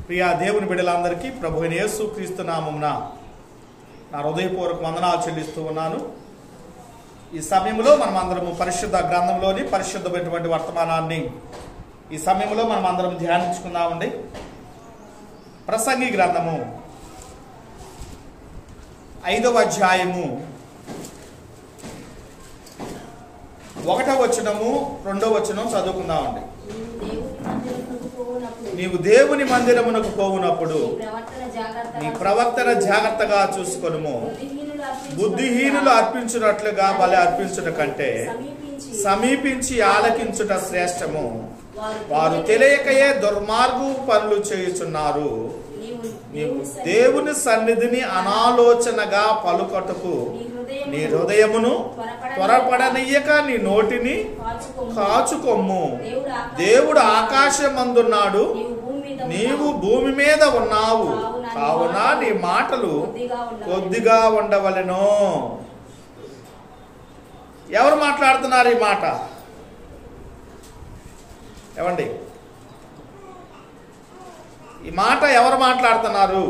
ప్రియా దేవుని బిడ్డలందరికీ ప్రభు అయిన యేసుక్రీస్తు నామమున నా హృదయపూర్వక వందనాలు చెల్లిస్తూ ఉన్నాను. ఈ సమయంలో మనం అందరము పరిశుద్ధ గ్రంథంలోని పరిశుద్ధమైనటువంటి వర్తమానాన్ని ఈ సమయంలో మనం అందరం ధ్యానించుకుందామండి. ప్రసంగి గ్రంథము 5వ అధ్యాయము 1వ వచనము 2వ వచనం చదువుకుందామండి. నీవు దేవుని మందిరమునకు పోవునప్పుడు నీ ప్రవర్తన జాగ్రత్తగా చూసుకొనుము. బుద్ధిహీనులు అర్పించున్నట్లుగా బలి అర్పించుట కంటే సమీపించి ఆలకించుట శ్రేష్టము. వారు తెలియకయే దుర్మార్గు పనులు చేయుచున్నారు. నీవు దేవుని సన్నిధిని అనాలోచనగా పలుకటకు నీ హృదయమును త్వరపడనీయక నీ నోటిని కాచుకొమ్ము. దేవుడు ఆకాశమందున్నాడు, నీవు భూమి మీద ఉన్నావు, కావున నీ మాటలు కొద్దిగా ఉండవలెను. ఎవరు మాట్లాడుతున్నారు ఈ మాట? ఏమండి, ఈ మాట ఎవరు మాట్లాడుతున్నారు?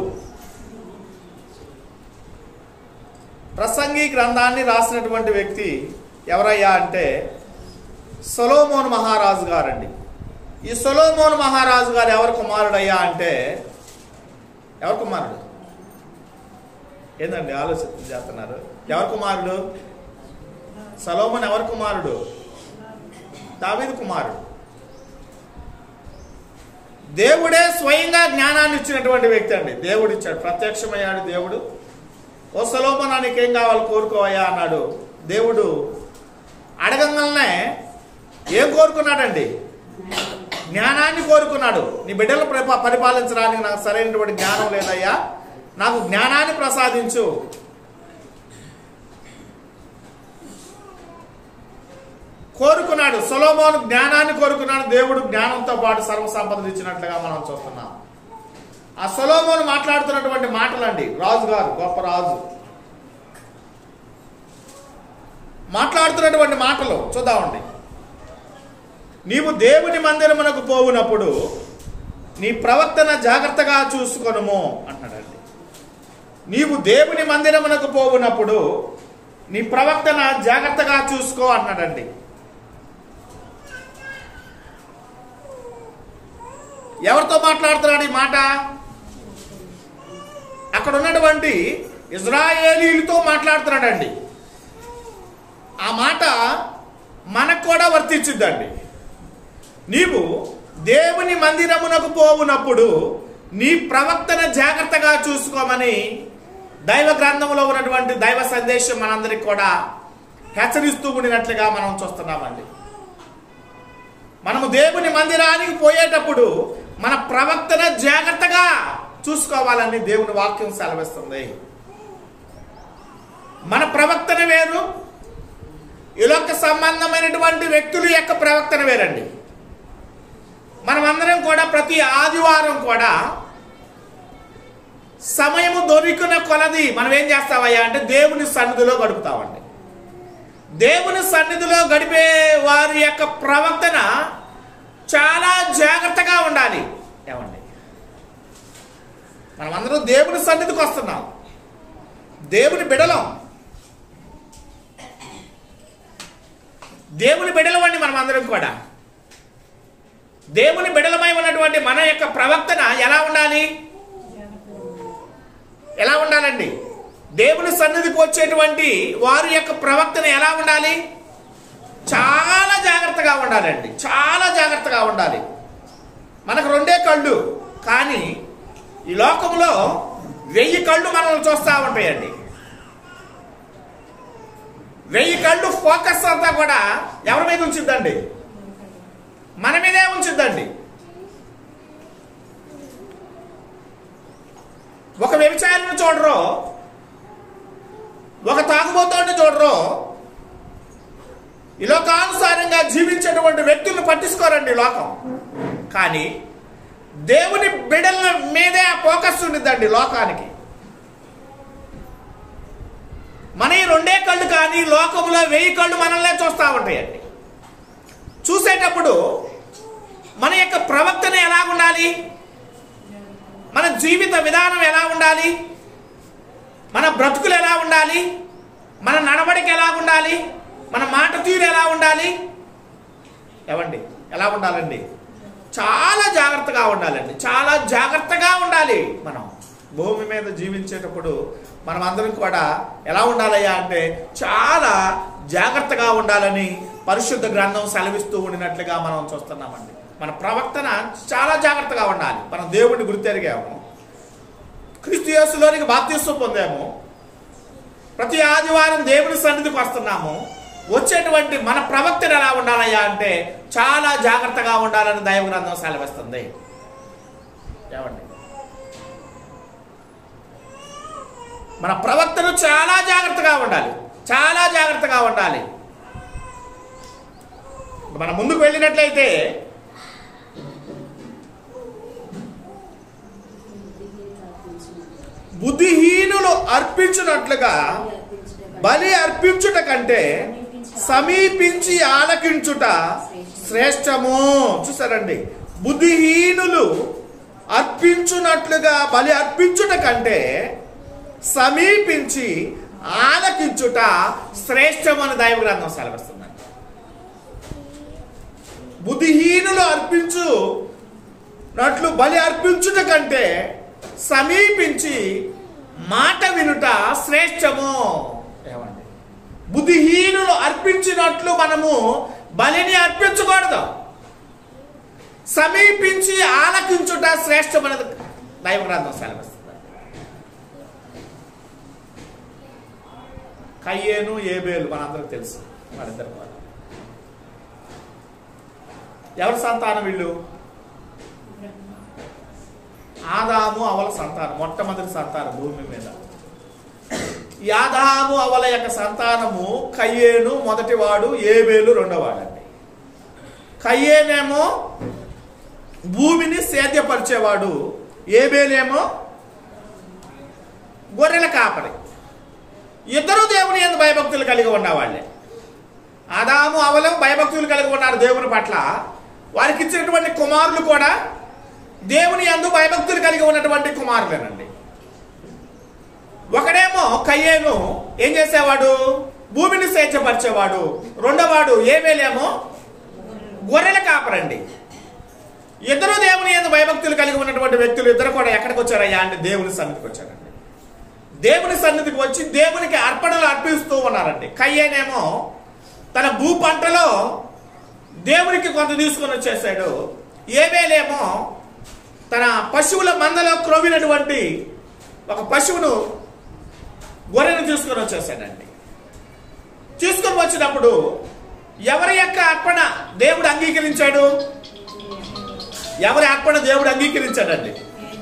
ప్రసంగి గ్రంథాన్ని రాసినటువంటి వ్యక్తి ఎవరయ్యా అంటే సొలొమోను మహారాజు గారండి. ఈ సొలొమోను మహారాజు గారు ఎవరు కుమారుడయ్యా అంటే ఎవరు కుమారుడు? ఏందండి ఆలోచన చేస్తున్నారు? ఎవరు కుమారుడు? సొలొమోను ఎవరు కుమారుడు? దావీదు కుమారుడు. దేవుడే స్వయంగా జ్ఞానాన్ని ఇచ్చినటువంటి వ్యక్తి అండి. దేవుడు ఇచ్చాడు, ప్రత్యక్షమయ్యాడు దేవుడు. ఓ సొలొమోను నీకేం కావాలి కోరుకోవయ్యా అన్నాడు. దేవుడు అడగంగానే ఏం కోరుకున్నాడండి? జ్ఞానాన్ని కోరుకున్నాడు. నీ బిడ్డలు పరిపాలించడానికి నాకు సరైనటువంటి జ్ఞానం లేదయ్యా, నాకు జ్ఞానాన్ని ప్రసాదించు. కోరుకున్నాడు. సొలొమోను జ్ఞానాన్ని కోరుకున్నాడు. దేవుడు జ్ఞానంతో పాటు సర్వసంపదలు ఇచ్చినట్లుగా మనం చూస్తున్నాం. ఆ సొలొమోను మాట్లాడుతున్నటువంటి మాటలండి, రాజు గారు, గొప్ప రాజు మాట్లాడుతున్నటువంటి మాటలు చూద్దామండి. నీవు దేవుని మందిరమునకు పోవునప్పుడు నీ ప్రవర్తన జాగ్రత్తగా చూసుకొనుము అంటున్నాడండి. నీవు దేవుని మందిరమునకు పోవునప్పుడు నీ ప్రవర్తన జాగ్రత్తగా చూసుకో అన్నాడండి. ఎవరితో మాట్లాడుతున్నాడు ఈ మాట? అక్కడ ఉన్నటువంటి ఇజ్రాయేలీలతో మాట్లాడుతున్నాడండి. ఆ మాట మనకు కూడా వర్తించుద్దండి. నీవు దేవుని మందిరమునకు పోవునప్పుడు నీ ప్రవర్తన జాగ్రత్తగా చూసుకోమని దైవ గ్రంథంలో ఉన్నటువంటి దైవ సందేశం మనందరికి కూడా హెచ్చరిస్తూ ఉండినట్లుగా మనం చూస్తున్నామండి. మనము దేవుని మందిరానికి పోయేటప్పుడు మన ప్రవర్తన జాగ్రత్తగా చూసుకోవాలని దేవుని వాక్యం సెలవిస్తుంది. మన ప్రవర్తన వేరు, ఇలోక సంబంధమైనటువంటి వ్యక్తుల యొక్క ప్రవర్తన వేరండి. మనమందరం కూడా ప్రతి ఆదివారం కూడా సమయము దొరికిన కొలది మనం ఏం చేస్తామయ్యా అంటే దేవుని సన్నిధిలో గడుపుతామండి. దేవుని సన్నిధిలో గడిపే వారి యొక్క ప్రవర్తన చాలా జాగ్రత్తగా ఉండాలి. ఏమండి, మనమందరం దేవుని సన్నిధికి వస్తున్నాం, దేవుని బిడలం, దేవుని బిడలమండి. మనమందరం కూడా దేవుని బిడలమై ఉన్నటువంటి మన యొక్క ప్రవర్తన ఎలా ఉండాలి? ఎలా ఉండాలండి? దేవుని సన్నిధికి వచ్చేటువంటి వారి యొక్క ప్రవర్తన ఎలా ఉండాలి? చాలా జాగ్రత్తగా ఉండాలండి, చాలా జాగ్రత్తగా ఉండాలి. మనకు 2 కళ్ళు, కానీ ఈ లోకంలో 1000 కళ్ళు మనల్ని చూస్తూ ఉంటాయండి. 1000 కళ్ళు ఫోకస్ అంతా కూడా ఎవరి మీద ఉంచుద్దండి? మన మీదే ఉంచుద్దండి. ఒక వ్యభిచారిని చూడరు, ఒక తాగుబోతుని చూడరు, ఈ లోకానుసారంగా జీవించేటువంటి వ్యక్తులను పట్టించుకోరండి లోకం. కానీ దేవుని బిడ్డల మీదే ఆ ఫోకస్ ఉండిద్దండి లోకానికి. మన ఈ 2 కళ్ళు కానీ లోకంలో 1000 కళ్ళు మనల్నే చూస్తూ ఉంటాయండి. చూసేటప్పుడు మన యొక్క ప్రవర్తన ఎలా ఉండాలి? జీవిత విధానం ఎలా ఉండాలి, మన బ్రతుకులు ఎలా ఉండాలి, మన నడవడిక ఎలా ఉండాలి, మన మాట తీరు ఎలా ఉండాలి, ఏమండి ఎలా ఉండాలండి? చాలా జాగ్రత్తగా ఉండాలండి. చాలా జాగ్రత్తగా ఉండాలి. మనం భూమి మీద జీవించేటప్పుడు మనం అందరం కూడా ఎలా ఉండాలయ్యా అంటే చాలా జాగ్రత్తగా ఉండాలని పరిశుద్ధ గ్రంథం సెలవిస్తూ ఉండినట్లుగా మనం చూస్తున్నామండి. మన ప్రవర్తన చాలా జాగ్రత్తగా ఉండాలి. మనం దేవుడిని గుర్తెరిగాము, క్రీస్తు యేసులోనికి బాప్తిస్మం పొందాము, ప్రతి ఆదివారం దేవుని సన్నిధికి వస్తున్నాము. వచ్చేటువంటి మన ప్రవర్తన ఎలా ఉండాలయ్యా అంటే చాలా జాగ్రత్తగా ఉండాలని దైవ గ్రంథం సెలవిస్తుంది. ఏమండి మన ప్రవర్తన చాలా జాగ్రత్తగా ఉండాలి, చాలా జాగ్రత్తగా ఉండాలి. మనం ముందుకు వెళ్ళినట్లయితే బుద్ధిహీనులు అర్పించినట్లుగా బలి అర్పించుట కంటే సమీపించి ఆలకించుట శ్రేష్టము. చూసారండి, బుద్ధిహీనులు అర్పించున్నట్లుగా బలి అర్పించుట కంటే సమీపించి ఆలకించుట శ్రేష్టము అని దైవ గ్రంథం సెలవిస్తుందండి. బుద్ధిహీనులు అర్పించున్నట్లు బలి అర్పించుట కంటే సమీపించి మాట వినుట శ్రేష్టము. ఏమండి బుద్ధిహీనులు అర్పించినట్లు మనము బలిని అర్పించకూడదు, సమీపించి ఆలకించుట శ్రేష్టమని దైవ గ్రంథం సెలవిస్తుంది. కయ్యేను ఏబేలు మనందరికి తెలుసు. వారిద్దరు ఎవరి సంతానం వీళ్ళు? ఆదాము అవల సంతానం, మొట్టమొదటి సంతానం భూమి మీద. ఈ ఆదాము అవల యొక్క సంతానము కయ్యేను మొదటివాడు, ఏబేలు రెండోవాడండి. కయ్యేనేమో భూమిని సేద్యపరిచేవాడు, ఏబేలేమో గొర్రెల కాపరి. ఇద్దరు దేవుని యందు భయభక్తులు కలిగి ఉన్నవాళ్ళే. ఆదాము అవలం భయభక్తులు కలిగి ఉన్నారు దేవుని పట్ల. వారికి ఇచ్చినటువంటి కుమారులు కూడా దేవుని యందు భయభక్తులు కలిగి ఉన్నటువంటి కుమారులేనండి. ఒకడేమో కయ్యేను ఏం చేసేవాడు? భూమిని సేద్యపరిచేవాడు. రెండోవాడు ఏబేలేమో గొర్రెల కాపరండి. ఇద్దరు దేవుని యందు భయభక్తులు కలిగి ఉన్నటువంటి వ్యక్తులు ఇద్దరు కూడా ఎక్కడికి వచ్చారయ్యా అంటే దేవుని సన్నిధికి వచ్చారండి. దేవుని సన్నిధికి వచ్చి దేవునికి అర్పణలు అర్పిస్తూ ఉన్నారండి. కయ్యేనేమో తన భూ పంటలో దేవునికి కొంత తీసుకొని వచ్చేసాడు. ఏబేలేమో తన పశువుల మందలో క్రొవినటువంటి ఒక పశువును, గొర్రెను తీసుకొని వచ్చేసాడండి. తీసుకొని వచ్చినప్పుడు ఎవరి యొక్క అర్పణ దేవుడు అంగీకరించాడు? ఎవరి అర్పణ దేవుడు అంగీకరించాడండి?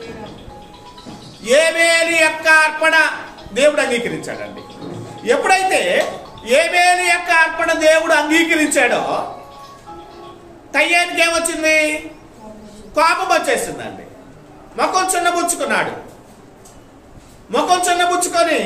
ఏబేలు యొక్క అర్పణ దేవుడు అంగీకరించాడండి. ఎప్పుడైతే ఏబేలు యొక్క అర్పణ దేవుడు అంగీకరించాడో కయ్యేనుకి ఏమొచ్చింది? కోపం వచ్చేసిందండి. ముఖం చిన్నబుచ్చుకున్నాడు. ముఖం చిన్నబుచ్చుకొని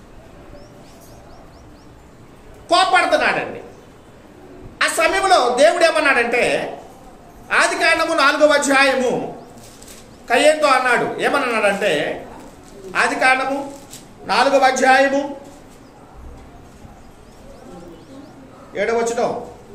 కోపడుతున్నాడండి. ఆ సమయంలో దేవుడు ఏమన్నాడంటే, ఆదికాండము 4వ అధ్యాయము కయ్యేనుతో అన్నాడు. ఏమన్నాడంటే, ఆదికాండము 4వ అధ్యాయము 7వ వచనం,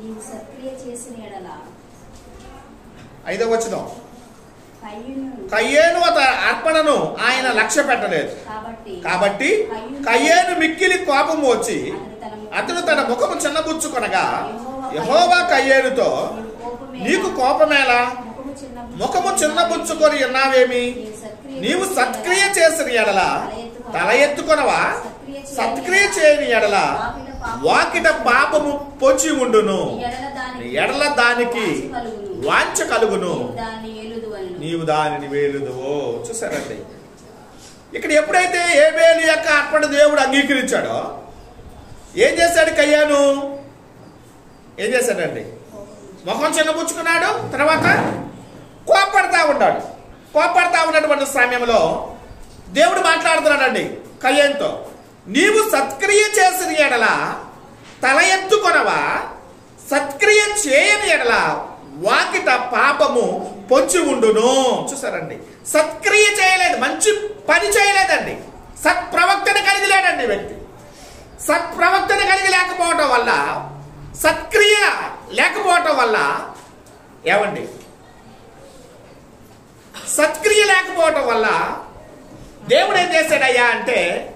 5వ వచనం, కయ్యేను అర్పణను ఆయన లక్ష్య పెట్టలేదు కాబట్టి కయ్యేను మిక్కిలి కోపము వచ్చి అతడు తన ముఖము చిన్నబుచ్చుకొనగా యెహోవా కయ్యేనుతో, నీకు కోపమేలా? ముఖము చిన్నబుచ్చుకొని ఉన్నావేమి? నీవు సత్క్రియ చేసిన ఎడల తల ఎత్తుకొనవా? సత్క్రియ చేయని ఎడల వాకిట పాపము పొంచి ఉండును, ఎడల దానికి వాంఛ కలుగును, నీవు దానిని వేలుదువో. చూసారండి, ఇక్కడ ఎప్పుడైతే ఏబేలు యొక్క అర్పణ దేవుడు అంగీకరించాడో ఏం చేశాడు? కయ్యాను ఏం చేశాడండి? ముఖం చిన్నబుచ్చుకున్నాడు. తర్వాత కోపడతా ఉన్నాడు. కోపడతా ఉన్నటువంటి సమయంలో దేవుడు మాట్లాడుతున్నాడండి కయ్యేనుతో, నీవు సత్క్రియ చేసిన ఎడల తల ఎత్తుకొనవా? సత్క్రియ చేయని ఎడల వాకిట పాపము పొంచి ఉండును. చూసారండి, సత్క్రియ చేయలేదు, మంచి పని చేయలేదండి, సత్ప్రవక్తన కలిగి లేడండి వ్యక్తి. సత్ప్రవక్తన కలిగి లేకపోవటం వల్ల, సత్క్రియ లేకపోవటం వల్ల ఏమండి, సత్క్రియ లేకపోవటం వల్ల దేవుడు ఏం చేశాడయ్యా అంటే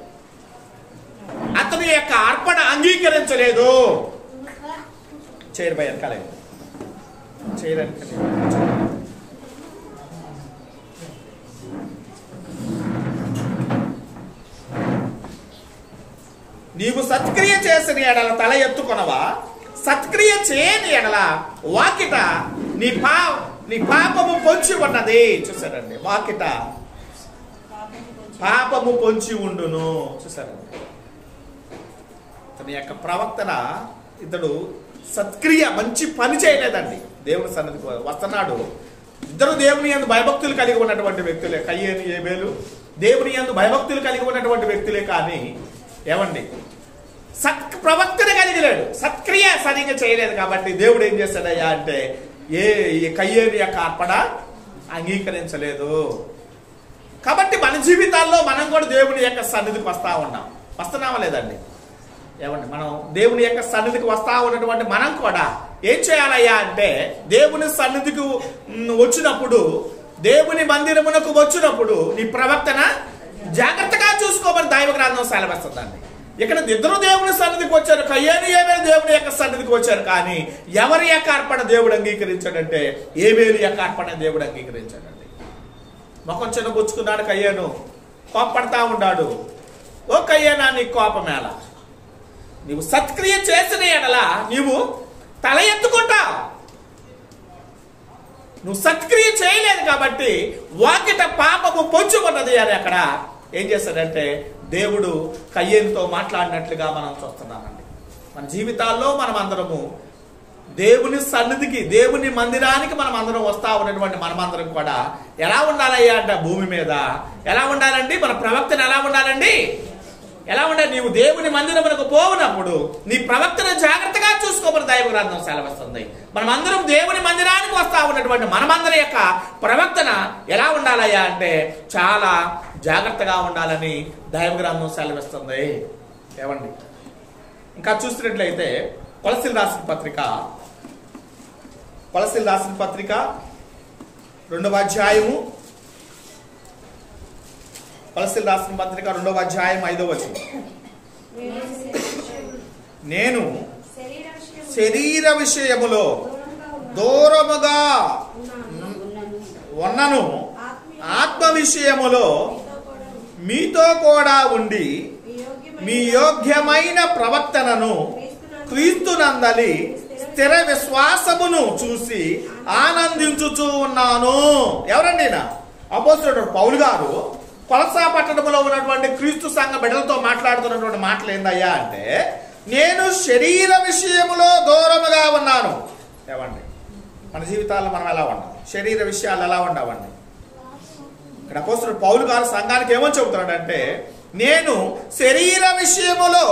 అతని యొక్క అర్పణ అంగీకరించలేదు. చేయరు భయ వెనకాలేదు, చేయడానికి నీవు సత్క్రియ చేసిన ఎడల తల ఎత్తుకొనవా, సత్క్రియ చేయని ఎడల వాకిట నీ పాపము పొంచి ఉన్నది. చూసారండి, వాకిట పాపము పొంచి ఉండును. చూసారండి, తన యొక్క ప్రవర్తన, ఇతడు సత్క్రియ మంచి పని చేయలేదండి. దేవుని సన్నిధికి వస్తున్నాడు. ఇద్దరు దేవుని యందు భయభక్తులు కలిగి ఉన్నటువంటి వ్యక్తులే, కయ్యేను ఏబేలు దేవుని యందు భయభక్తులు కలిగి ఉన్నటువంటి వ్యక్తులే. కానీ ఏమండి, ప్రవక్తన కలిగి లేడు, సత్క్రియ సరిగ్గా చేయలేదు. కాబట్టి దేవుడు ఏం చేశాడయ్యా అంటే ఈ కయ్యేను యొక్క అర్పణ అంగీకరించలేదు. కాబట్టి మన జీవితాల్లో మనం కూడా దేవుని యొక్క సన్నిధికి వస్తున్నామా లేదండి? ఏమండి, మనం దేవుని యొక్క సన్నిధికి వస్తా ఉన్నటువంటి మనం కూడా ఏం చేయాలయ్యా అంటే దేవుని సన్నిధికి వచ్చినప్పుడు, దేవుని మందిరమునకు వచ్చినప్పుడు నీ ప్రవర్తన జాగ్రత్తగా చూసుకోమని దైవ గ్రంథం సెలవిస్తుందండి. ఇక్కడ ఇద్దరు దేవుని సన్నిధికి వచ్చారు, కయ్యేను ఏబేలు దేవుని యొక్క సన్నిధికి వచ్చారు. కానీ ఎవరి యొక్క అర్పణ దేవుడు అంగీకరించాడంటే ఏబేలు యొక్క అర్పణ దేవుడు అంగీకరించాడండి. ముఖం చిన్నబుచ్చుకున్నాడు కయ్యేను, కోపడతా ఉన్నాడు. ఓ కయ్యేనా, నీ కోపమేళ, నీవు సత్క్రియ చేసిన ఎడల నీవు తల ఎత్తుకుంటావు. నువ్వు సత్క్రియ చేయలేదు కాబట్టి వాకిట పాపము పొంచుకున్నది అని అక్కడ ఏం చేశాడంటే దేవుడు కయ్యేనుతో మాట్లాడినట్లుగా మనం చూస్తున్నామండి. మన జీవితాల్లో మనం అందరము దేవుని సన్నిధికి, దేవుని మందిరానికి మనం అందరం వస్తా ఉన్నటువంటి మనమందరం కూడా ఎలా ఉండాలయ్యా అంటే భూమి మీద ఎలా ఉండాలండి? మన ప్రవక్తను ఎలా ఉండాలండి? ఎలా ఉండాలి? నీవు దేవుని మందిరమునకు పోవునప్పుడు నీ ప్రవక్తను జాగ్రత్తగా చూసుకోమని దైవ గ్రంథం సెలవిస్తుంది. మనమందరం దేవుని మందిరానికి వస్తా ఉన్నటువంటి మనమందరి యొక్క ప్రవక్తన ఎలా ఉండాలయ్యా అంటే చాలా జాగ్రత్తగా ఉండాలని దైవ గ్రంథం సెలవిస్తుంది. ఏమండి, ఇంకా చూసినట్లయితే కొలస్సీలు రాసిన పత్రిక 2వ అధ్యాయము, కొలస్సీలు రాసిన పత్రిక 2వ అధ్యాయం 5వ వచనం. నేను శరీర విషయములో దూరముగా ఉన్నను, ఆత్మ విషయములో మీతో కూడా ఉండి మీ యోగ్యమైన ప్రవర్తనను క్రీస్తునందలి స్థిర విశ్వాసమును చూసి ఆనందించుచూ ఉన్నాను. ఎవరండి? అపోస్తలుడు పౌలు గారు కొలసా పట్టణంలో ఉన్నటువంటి క్రీస్తు సంఘ బిడ్డలతో మాట్లాడుతున్నటువంటి మాటలు ఏందయ్యా అంటే నేను శరీర విషయములో దూరముగా ఉన్నాను. ఏమండి, మన జీవితాల్లో మనం ఎలా ఉన్నాం? శరీర విషయాలు ఎలా ఉండవండి? ఇక్కడ అపోస్తలుడు పౌలు గారు సంఘానికి ఏమని చెబుతున్నాడంటే నేను శరీర విషయములో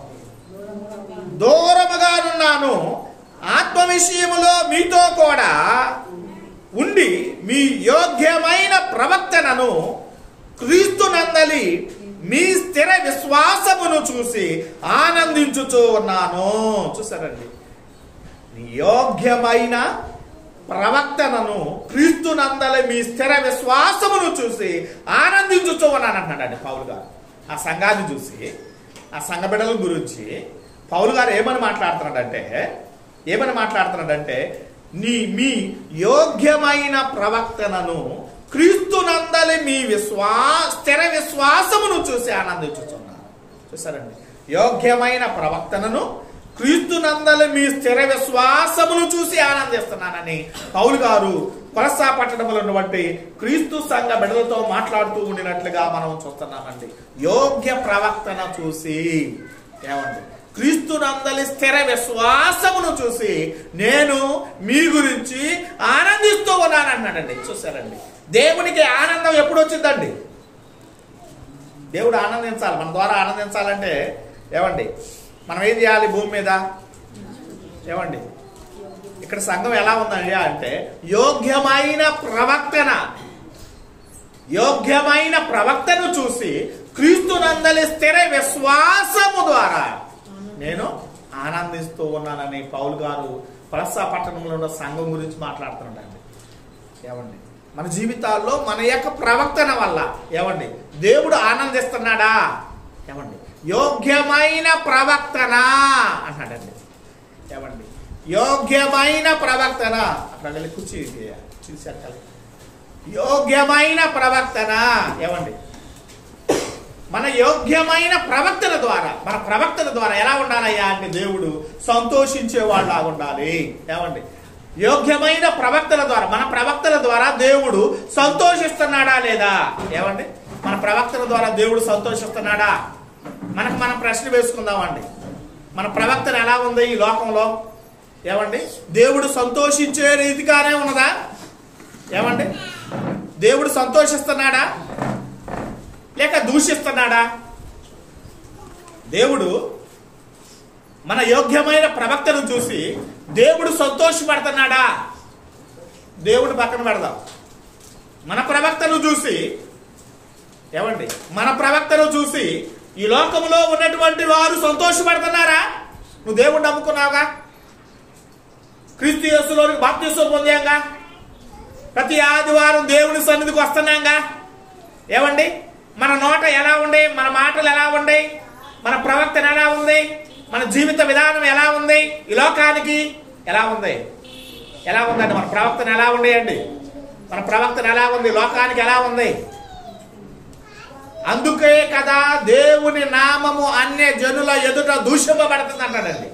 దూరముగా ఉన్నాను, ఆత్మ విషయములో మీతో కూడా ఉండి మీ యోగ్యమైన ప్రవర్తనను క్రీస్తునందలి మీ స్థిర విశ్వాసమును చూసి ఆనందించుచూ ఉన్నాను. చూసారండి, యోగ్యమైన ప్రవర్తనను క్రీస్తునందలి మీ స్థిర విశ్వాసమును చూసి ఆనందించుచూ ఉన్నాను అంటున్నాడండి పౌలు గారు. ఆ సంఘాన్ని చూసి, ఆ సంఘ బిడ్డల గురించి పౌలు గారు ఏమని మాట్లాడుతున్నాడంటే మీ యోగ్యమైన ప్రవర్తనను క్రీస్తునందలి మీ స్థిర విశ్వాసమును చూసి ఆనందించుచున్నాను. చూసారండి, యోగ్యమైన ప్రవర్తనను క్రీస్తునందలి మీ స్థిర విశ్వాసమును చూసి ఆనందిస్తున్నానని పౌలు గారు కొలసా పట్టణంలో ఉన్నటువంటి క్రీస్తు సంఘ బిడ్డలతో మాట్లాడుతూ ఉండినట్లుగా మనం చూస్తున్నామండి. యోగ్య ప్రవర్తన చూసి, ఏమండి, క్రీస్తునందలి స్థిర విశ్వాసమును చూసి నేను మీ గురించి ఆనందిస్తూ ఉన్నాను అన్నాడండి. చూసారండి, దేవునికి ఆనందం ఎప్పుడు వచ్చిందండి? దేవుడు ఆనందించాలి, మన ద్వారా ఆనందించాలంటే ఏమండి మనం ఏం చేయాలి? భూమి మీద ఏమండి ఇక్కడ సంఘం ఎలా ఉందండి అంటే యోగ్యమైన ప్రవక్తను చూసి క్రీస్తునందలి స్థిర విశ్వాసము ద్వారా నేను ఆనందిస్తూ ఉన్నానని పౌలు గారు పలస పట్టణంలో ఉన్న సంఘం గురించి మాట్లాడుతున్నాడండి. ఏమండి, మన జీవితాల్లో మన యొక్క ప్రవక్తన వల్ల ఏమండి దేవుడు ఆనందిస్తున్నాడా? ఏమండి, యోగ్యమైన ప్రవక్తన అన్నాడండి. ఏమండి, యోగ్యమైన ప్రవక్తన అక్కడ వెళ్ళి చూసాక యోగ్యమైన ప్రవక్తన. ఏమండి, మన యోగ్యమైన ప్రవక్తల ద్వారా ఎలా ఉండాలయ్యా అంటే దేవుడు సంతోషించేవాళ్ళ ఉండాలి. ఏమండి, యోగ్యమైన ప్రవక్తల ద్వారా, మన ప్రవక్తల ద్వారా దేవుడు సంతోషిస్తున్నాడా లేదా? ఏమండి, మన ప్రవక్తల ద్వారా దేవుడు సంతోషిస్తున్నాడా? మనం ప్రశ్న వేసుకుందామండి. మన ప్రవక్తన ఎలా ఉంది ఈ లోకంలో? ఏమండి, దేవుడు సంతోషించే రీతిగానే ఉన్నదా? ఏమండి, దేవుడు సంతోషిస్తున్నాడా లేక దూషిస్తున్నాడా? దేవుడు మన యోగ్యమైన ప్రవక్తను చూసి దేవుడు సంతోషపడుతున్నాడా? దేవుడు పక్కన పెడదాం. మన ప్రవక్తను చూసి ఏమండి, మన ప్రవక్తను చూసి ఈ లోకంలో ఉన్నటువంటి వారు సంతోషపడుతున్నారా? నువ్వు దేవుడు నమ్ముకున్నావుగా, క్రీస్తు యేసులోనికి బాప్తిసం పొందాంగా, ప్రతి ఆదివారం దేవుని సన్నిధికి వస్తున్నాంగా. ఏమండి, మన నోట ఎలా ఉంది, మన మాటలు ఎలా ఉంది, మన ప్రవర్తన ఎలా ఉంది, మన జీవిత విధానం ఎలా ఉంది, ఈ లోకానికి ఎలా ఉంది? ఎలా ఉందండి మన ప్రవర్తన? ఎలా ఉంది అండి మన ప్రవర్తన? ఎలా ఉంది? లోకానికి ఎలా ఉంది? అందుకే కదా దేవుని నామము అన్య జనుల ఎదుట దూషింపబడుతుంది అంటాడండి.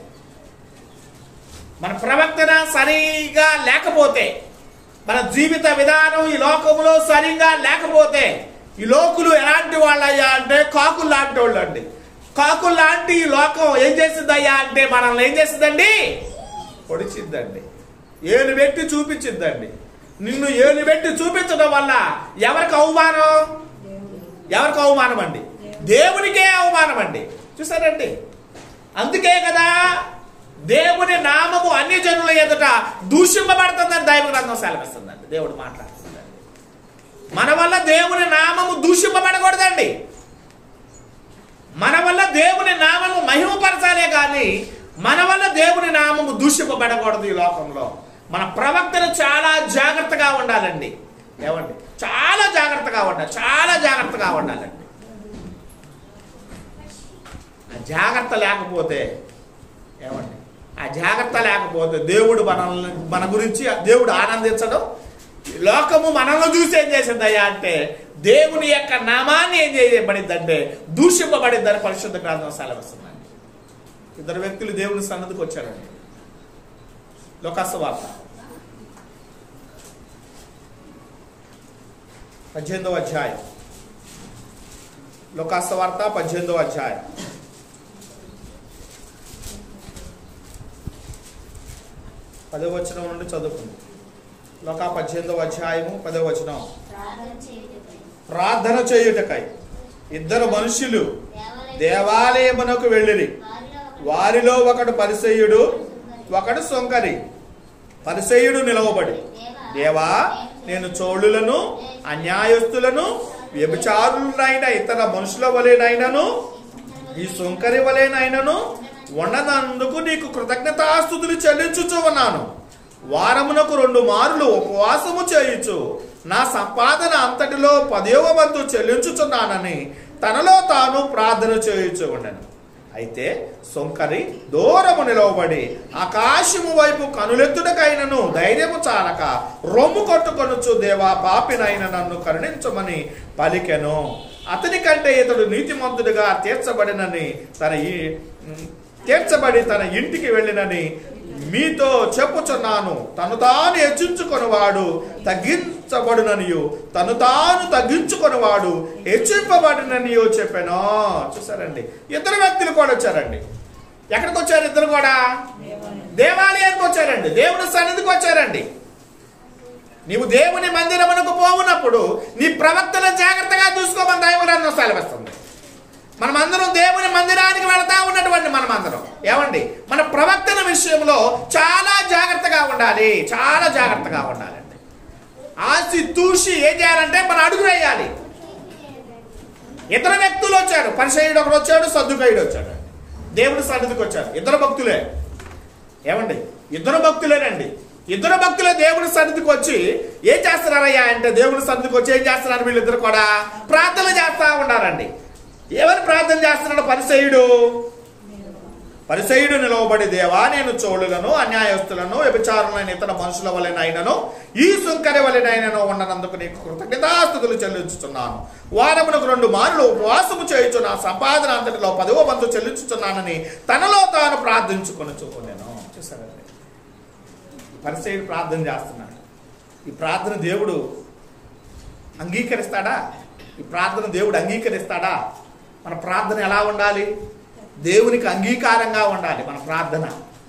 మన ప్రవర్తన సరిగా లేకపోతే, మన జీవిత విధానం ఈ లోకంలో సరిగా లేకపోతే, ఈ లోకులు ఎలాంటి వాళ్ళయ్యా అంటే కాకులు లాంటి వాళ్ళు అండి. కాకులు లాంటి ఈ లోకం ఏం చేసిందయ్యా అంటే మనల్ని ఏం చేసిందండి? పొడిచిద్దండి, ఏలు పెట్టి చూపించిద్దండి. నిన్ను ఏలు పెట్టి చూపించడం వల్ల ఎవరికి అవమానం? ఎవరికి అవమానం అండి? దేవునికే అవమానం అండి. చూసారండి, అందుకే కదా దేవుని నామము అన్ని జనుల ఎదుట దూషింపబడుతుందని దైవ గ్రంథం సెలవిస్తుందండి. దేవుడు మాట్లాడుతుందండి. మన వల్ల దేవుని నామము దూషింపబడకూడదండి. మన వల్ల దేవుని నామము మహిమపరచాలే కానీ మన వల్ల దేవుని నామము దూషింపబడకూడదు. ఈ లోకంలో మన ప్రవక్తలు చాలా జాగ్రత్తగా ఉండాలండి. ఏమండి, చాలా జాగ్రత్తగా ఉండాలండి. ఆ జాగ్రత్త లేకపోతే ఏమండి, ఆ జాగ్రత్త లేకపోతే దేవుడు మన గురించి దేవుడు ఆనందించడం. లోకము మనల్ని చూసి ఏం చేసిందయ్యా అంటే దేవుని యొక్క నామాన్ని ఏం చేయబడిద్దంటే దూషింపబడిద్దని పరిశుద్ధ గ్రంథం సెలవిస్తుందండి. ఇద్దరు వ్యక్తులు దేవుని సన్నిధికి వచ్చారండి. లోకాసు వార్త 18వ అధ్యాయం. లోకాసు వార్త 18వ అధ్యాయం. పదవ వచనం నుండి చదువుకుంది. లోకా 18వ అధ్యాయము 10వ వచనం. ప్రార్థన చేయుటకై ఇద్దరు మనుషులు దేవాలయమునకు వెళ్ళిరి. వారిలో ఒకడు పరిసయ్యుడు, ఒకడు సొంకరి. పరిసయ్యుడు నిలవబడి, దేవా, నేను చోళులను, అన్యాయస్తులను, వ్యభిచారులైన ఇతర మనుషుల వలెనైనను ఈ సొంకరి వలెనైనను ఉండనందుకు నీకు కృతజ్ఞతాస్తుతులు చెల్లించుచు ఉన్నాను. వారమునకు 2 మారులు ఉపవాసము చేయుచు నా సంపాదన అంతటిలో 10వ వంతు చెల్లించుచున్నానని తనలో తాను ప్రార్థన చేయుచు ఉండెను. అయితే సొంకరి దూరము నిలవబడి ఆకాశము వైపు కనులెత్తుటకైనను ధైర్యము చాలక రొమ్ము కొట్టుకొనుచు, దేవా, పాపినైన నన్ను కరుణించమని పలికెను. అతని కంటే ఇతడు నీతిమంతుడిగా తీర్చబడి తన ఇంటికి వెళ్ళినని మీతో చెప్పుచున్నాను. తను తాను హెచ్చించుకొనివాడు తగ్గించబడుననియు, తను తాను తగ్గించుకొనివాడు హెచ్చింపబడిననియో చెప్పాను. చూసారండి, ఇద్దరు వ్యక్తులు కూడా వచ్చారండి. ఎక్కడికి వచ్చారు? ఇద్దరు కూడా దేవాలయానికి వచ్చారండి, దేవుని సన్నిధికి వచ్చారండి. నీవు దేవుని మందిరమునకు పోవునప్పుడు నీ ప్రవక్తను జాగ్రత్తగా చూసుకోమని దైవ గ్రంథం సెలవిస్తుంది. మనమందరం దేవుని మందిరానికి వెళతా ఉన్నటువంటి మనమందరం ఏమండి మన ప్రవర్తన విషయంలో చాలా జాగ్రత్తగా ఉండాలి, చాలా జాగ్రత్తగా ఉండాలండి. ఆసి తూసి ఏం చేయాలంటే మన అడుగు వేయాలి. ఇద్దరు వ్యక్తులు వచ్చారు, పరిసయ్యుడు ఒకడు వచ్చాడు, సద్దుకయ్యుడు వచ్చాడు. దేవుడి సన్నిధికి వచ్చారు, ఇద్దరు భక్తులే. ఏమండి ఇద్దరు భక్తులేనండి. ఇద్దరు భక్తులే దేవుడి సన్నిధికి వచ్చి ఏం చేస్తున్నారయ్యా అంటే, దేవుడి సన్నిధికి వచ్చి ఏం చేస్తున్నారు వీళ్ళిద్దరు కూడా ప్రార్థన చేస్తా ఉన్నారండి. ఎవరు ప్రార్థన చేస్తున్నాడు? పరిసయ్యుడు నిలవబడి, దేవా నేను చోళులను అన్యాయస్తులను వ్యభిచారులైన ఇతర మనుషుల వలెనైనను ఈ సుంకరి వలెనైనను ఉన్ననందుకు నీకు కృతజ్ఞతాస్తుతులు చెల్లించుతున్నాను. వారమునకు 2 మార్లు ఉపవాసము చేయుచు నా సంపాదన అంతటిలో 10వ వంతు చెల్లించుతున్నానని తనలో తాను ప్రార్థించుకొని చూపునేను. చూసారండి, పరిసయ్యుడు ప్రార్థన చేస్తున్నాడు. ఈ ప్రార్థన దేవుడు అంగీకరిస్తాడా? ఈ ప్రార్థన దేవుడు అంగీకరిస్తాడా? మన ప్రార్థన ఎలా ఉండాలి? దేవునికి అంగీకారంగా ఉండాలి మన ప్రార్థన.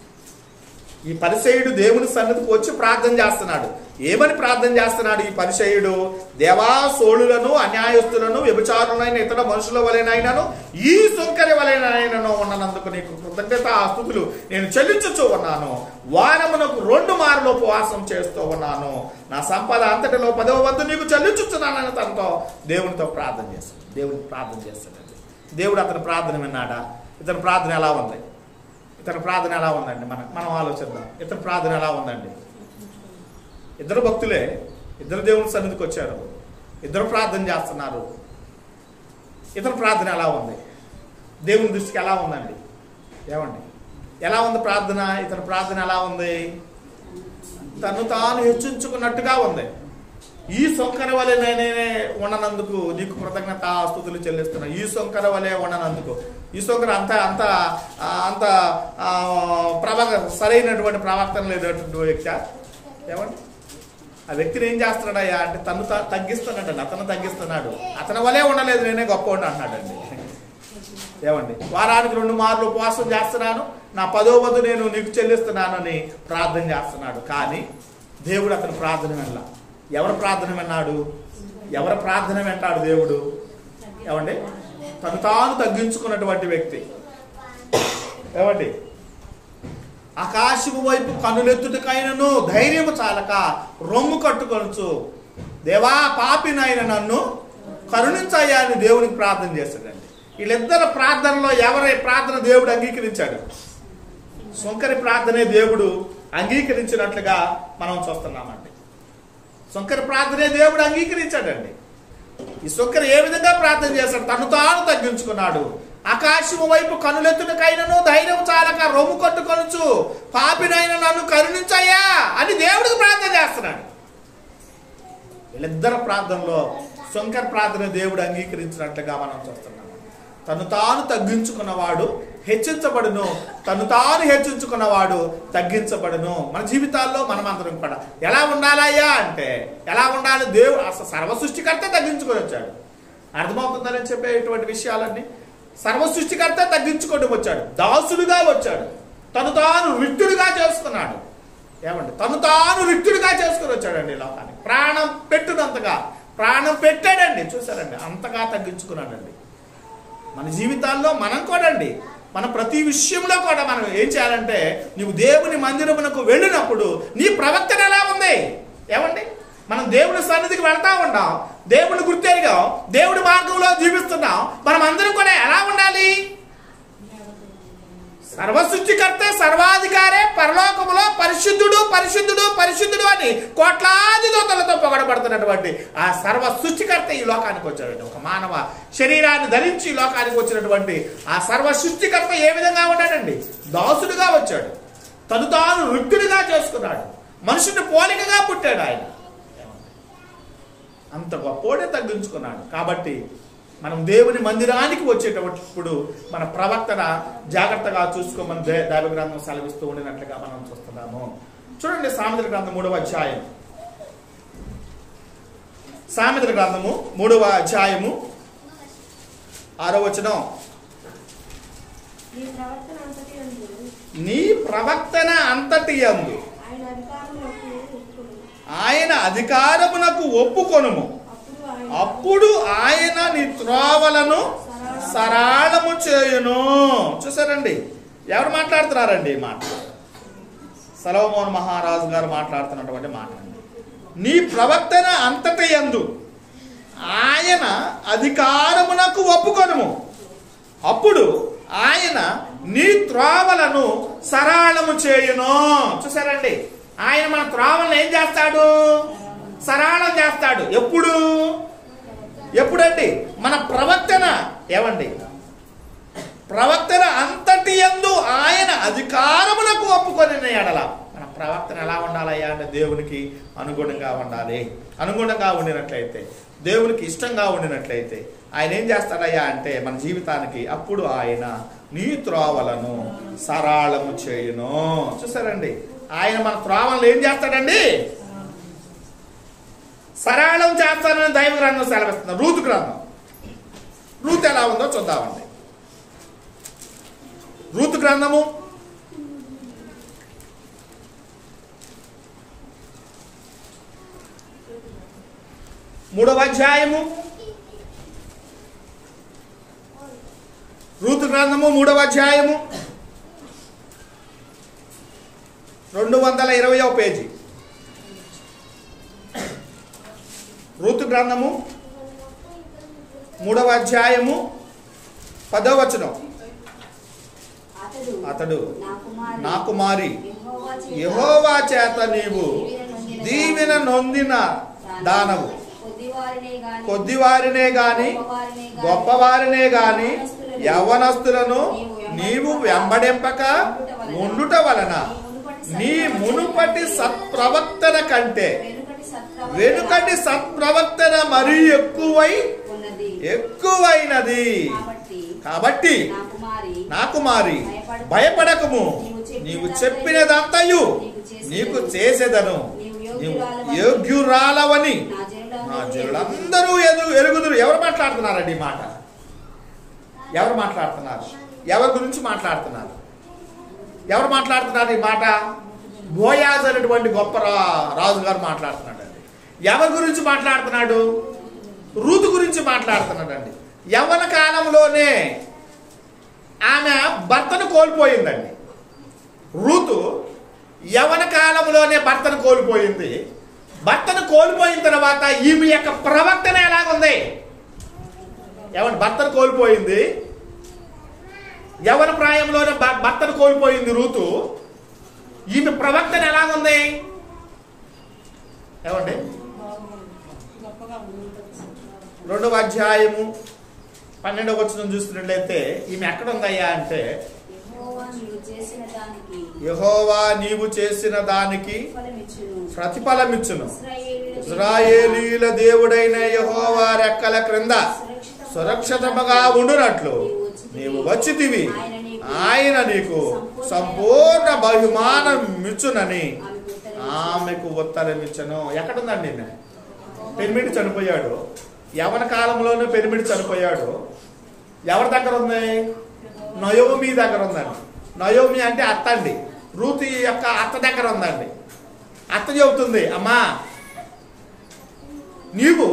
ఈ పరిసయ్యుడు దేవుని సన్నిధికి వచ్చి ప్రార్థన చేస్తున్నాడు. ఏమని ప్రార్థన చేస్తున్నాడు ఈ పరిసయ్యుడు? దేవా సోళులను అన్యాయస్తులను వ్యభిచారులైన ఇతర మనుషుల వలెనైనను ఈ సుంకరి వలెనైనను ఉన్ననందుకు నీకు కృతజ్ఞతాస్తుతులు నేను చెల్లించుచూ ఉన్నాను. వారమునకు 2 మార్లు ఉపవాసం చేస్తూ ఉన్నాను. నా సంపద అంతటిలో 10వ వంతు నీకు చెల్లించుతున్నానని తనతో దేవునితో ప్రార్థన చేస్తాడు. దేవునికి ప్రార్థన చేస్తాడు. దేవుడు అతని ప్రార్థన విన్నాడా? ఇతని ప్రార్థన ఎలా ఉంది? ఇతని ప్రార్థన ఎలా ఉందండి? మనం ఆలోచిద్దాం. ఇతని ప్రార్థన ఎలా ఉందండి? ఇద్దరు భక్తులే, ఇద్దరు దేవుని సన్నిధికి వచ్చారు, ఇద్దరు ప్రార్థన చేస్తున్నారు. ఇతని ప్రార్థన ఎలా ఉంది? దేవుని దృష్టికి ఎలా ఉందండి? ఏమండి ఎలా ఉంది ప్రార్థన? ఇతని ప్రార్థన ఎలా ఉంది? తను తాను హెచ్చించుకున్నట్టుగా ఉంది. ఈ సొంకర వలె నేనే ఉండనందుకు నీకు కృతజ్ఞతాస్తుతులు చెల్లిస్తున్నా. ఈ సొంకర వలె ఉండనందుకు. ఈ సొంకర అంత అంత అంత సరైనటువంటి ప్రవర్తన లేనటువంటి వ్యక్తి. ఏమండి ఆ వ్యక్తిని ఏం చేస్తున్నాడయ్యా అంటే తను తగ్గిస్తున్నాడండి. అతను తగ్గిస్తున్నాడు. అతని వలే ఉండలేదు, నేనే గొప్పవాడిని అంటున్నాడండి. ఏమండి వారానికి 2 మార్లు ఉపవాసం చేస్తున్నాను, నా 10వ వంతు నేను నీకు చెల్లిస్తున్నాను అని ప్రార్థన చేస్తున్నాడు. కానీ దేవుడు అతని ప్రార్థన వినల. ఎవరి ప్రార్థన విన్నాడు? ఎవరి ప్రార్థన వింటాడు దేవుడు? ఏమండి తను తాను తగ్గించుకున్నటువంటి వ్యక్తి. ఏమండి ఆకాశము వైపు కన్నులెత్తుటకైనను ధైర్యము చాలక రొమ్ము కట్టుకొనుచు, దేవా పాపినైన నన్ను కరుణించయ్యా అని దేవునికి ప్రార్థన చేశాడండి. వీళ్ళిద్దరు ప్రార్థనలో ఎవరి ప్రార్థన దేవుడు అంగీకరించాడు? సొంకరి ప్రార్థనే దేవుడు అంగీకరించినట్లుగా మనం చూస్తున్నామండి. సొంకరి ప్రార్థనే దేవుడు అంగీకరించాడండి. ఈ సొంకరి ఏ విధంగా ప్రార్థన చేశాడు? తను తాను తగ్గించుకున్నాడు. ఆకాశము వైపు కనులెత్తునకైనను ధైర్యం చాలక రొమ్ము కట్టుకొనుచు, పాపినైన నన్ను కరుణించయ్యా అని దేవుడికి ప్రార్థన చేస్తున్నాడు. వీళ్ళిద్దరు ప్రార్థనలో సొంకరి ప్రార్థన దేవుడు అంగీకరించినట్లుగా మనం చూస్తున్నాం. తను తాను తగ్గించుకున్నవాడు హెచ్చించబడును, తను తాను హెచ్చించుకున్నవాడు తగ్గించబడును. మన జీవితాల్లో మనమందరం కూడా ఎలా ఉండాలయ్యా అంటే ఎలా ఉండాలి? దేవుడు అసలు సర్వ సృష్టికర్త తగ్గించుకొని వచ్చాడు. అర్థమవుతుందని చెప్పేటువంటి విషయాలన్నీ సర్వ సృష్టికర్త తగ్గించుకొని వచ్చాడు. దాసుడుగా వచ్చాడు. తను తాను రిక్తుడిగా చేసుకున్నాడు. ఏమండి తను తాను రిక్తుడిగా చేసుకుని వచ్చాడండి లోకానికి. ప్రాణం పెట్టునంతగా ప్రాణం పెట్టాడండి. చూసారండి అంతగా తగ్గించుకున్నాడండి. మన జీవితాల్లో మనం కూడా అండి మన ప్రతి విషయంలో కూడా మనం ఏం చేయాలంటే, నీవు దేవుని మందిరమునకు వెళ్ళినప్పుడు నీ ప్రవర్తన ఎలా ఉంది? ఏమండి మనం దేవుని సన్నిధికి వెళ్తా ఉన్నాం, దేవుని గుర్తెరిగాం, దేవుడి మార్గంలో జీవిస్తున్నాం. మనం అందరం కూడా ఎలా ఉండాలి? సర్వ సృష్టికర్త సర్వాధికారే పరలోకములో పరిశుద్ధుడు పరిశుద్ధుడు పరిశుద్ధుడు అని కోట్లాది దూతలతో పొగడబడుతున్నటువంటి ఆ సర్వ సృష్టికర్త ఈ లోకానికి వచ్చాడండి. ఒక మానవ శరీరాన్ని ధరించి ఈ లోకానికి వచ్చినటువంటి ఆ సర్వ సృష్టికర్త ఏ విధంగా ఉన్నాడండి? దాసుడుగా వచ్చాడు. తను తాను రిక్తుడిగా చేసుకున్నాడు. మనుషుని పోలికగా పుట్టాడు ఆయన. అంత గొప్పోడే తగ్గించుకున్నాడు. కాబట్టి మనం దేవుని మందిరానికి వచ్చేటప్పుడు మన ప్రవర్తన జాగ్రత్తగా చూసుకోమని దైవ గ్రంథం సెలవిస్తూ ఉండినట్లుగా మనం చూస్తున్నాము. చూడండి సామెతల గ్రంథం 3వ అధ్యాయం. సామెతల గ్రంథము 3వ అధ్యాయము 6వ వచనం. నీ ప్రవర్తన అంతటి యందు ఆయన అధికారమునకు ఒప్పుకొనుము, అప్పుడు ఆయన నీ త్రోవలను సరళము చేయును. చూసారండి, ఎవరు మాట్లాడుతున్నారండి ఈ మాట? సొలొమోను మహారాజు గారు మాట్లాడుతున్నటువంటి మాట. నీ ప్రవర్తన అంతటి యందు ఆయన అధికారమునకు ఒప్పుకొనుము, అప్పుడు ఆయన నీ త్రోవలను సరళము చేయును. చూసారండి, ఆయన మన త్రోవలను ఏం చేస్తాడు? సరళం చేస్తాడు. ఎప్పుడండి? మన ప్రవర్తన. ఏమండి? ప్రవర్తన అంతటి యందు ఆయన అధికారమునకు ఒప్పుకొని ఎడల మన ప్రవర్తన ఎలా ఉండాలయ్యా అంటే దేవునికి అనుగుణంగా ఉండాలి. అనుగుణంగా ఉండినట్లయితే, దేవునికి ఇష్టంగా ఉండినట్లయితే ఆయన ఏం చేస్తాడయ్యా అంటే మన జీవితానికి, అప్పుడు ఆయన నీ త్రోవలను సరళము చేయును. చూసారండి, ఆయన మన త్రోవలను ఏం చేస్తాడండి? సరళం చేస్తానని దైవ గ్రంథం సెలవిస్తుంది. రూతు గ్రంథం. రూతు ఎలా ఉందో చూద్దామండి. రూతు గ్రంథము 3వ అధ్యాయము. రూతు గ్రంథము 3వ అధ్యాయము 220వ పేజీ. రూతు గ్రంథము 3వ అధ్యాయము 10వ వచనం. అతడు నా కుమారి, యెహోవా చేత నీవు దీవెన నొందిన దానవు, కొద్దివారినే గాని గొప్పవారినే గాని యవ్వనస్తులను నీవు వెంబడింపక ఉండుట వలన నీ మునుపటి సత్ప్రవర్తన కంటే వెనుకటి సత్ప్రవర్తన మరీ ఎక్కువైనది. కాబట్టి నా కుమారి, భయపడకము, నీవు చెప్పినదంతయు నీకు చేసేదను, నీవు యోగ్యురాలవని నా జనులందరూ ఎరుగుదురు. ఎవరు మాట్లాడుతున్నారండి ఈ మాట? ఎవరు మాట్లాడుతున్నారు? ఎవరి గురించి మాట్లాడుతున్నారు? ఎవరు మాట్లాడుతున్నారు ఈ మాట? బోయాజు అనేటువంటి గొప్ప రాజుగారు మాట్లాడుతున్నాడు అండి. ఎవరి గురించి మాట్లాడుతున్నాడు? రూతు గురించి మాట్లాడుతున్నాడండి. యవ్వన కాలంలోనే ఆమె భర్తను కోల్పోయిందండి. రూతు యవ్వన కాలంలోనే భర్తను కోల్పోయింది. భర్తను కోల్పోయిన తర్వాత ఈమె యొక్క ప్రవర్తన ఎలాగుంది? ఏమంటే భర్తను కోల్పోయింది, యవ్వన ప్రాయంలోనే భర్తను కోల్పోయింది రూతు. ఈమె ప్రవర్తన ఎలాగుంది? ఏమండి? 2వ అధ్యాయము 12వ వచనం చూస్తున్నట్లయితే ఈమె ఎక్కడ ఉందయ్యా అంటే, యెహోవా నీవు చేసిన దానికి ప్రతిఫలమిచ్చును, ఇశ్రాయేలీయుల దేవుడైన యెహోవా రెక్కల క్రింద సురక్షితముగా ఉండునట్లు నీవు వచ్చితివి, ఆయన నీకు సంపూర్ణ బహుమానం ఇచ్చునని ఆమెకు ఉత్తరమిచ్చును. ఎక్కడుందండి? పెనిమిటి చనిపోయాడు. యవ్వన కాలంలోనే పెనిమిటి చనిపోయాడు. ఎవరి దగ్గర ఉంది? నయోమి దగ్గర ఉందండి. నయోమి అంటే అత్త అండి. రూతు యొక్క అత్త దగ్గర ఉందండి. అత్త చెబుతుంది, అమ్మా నీవు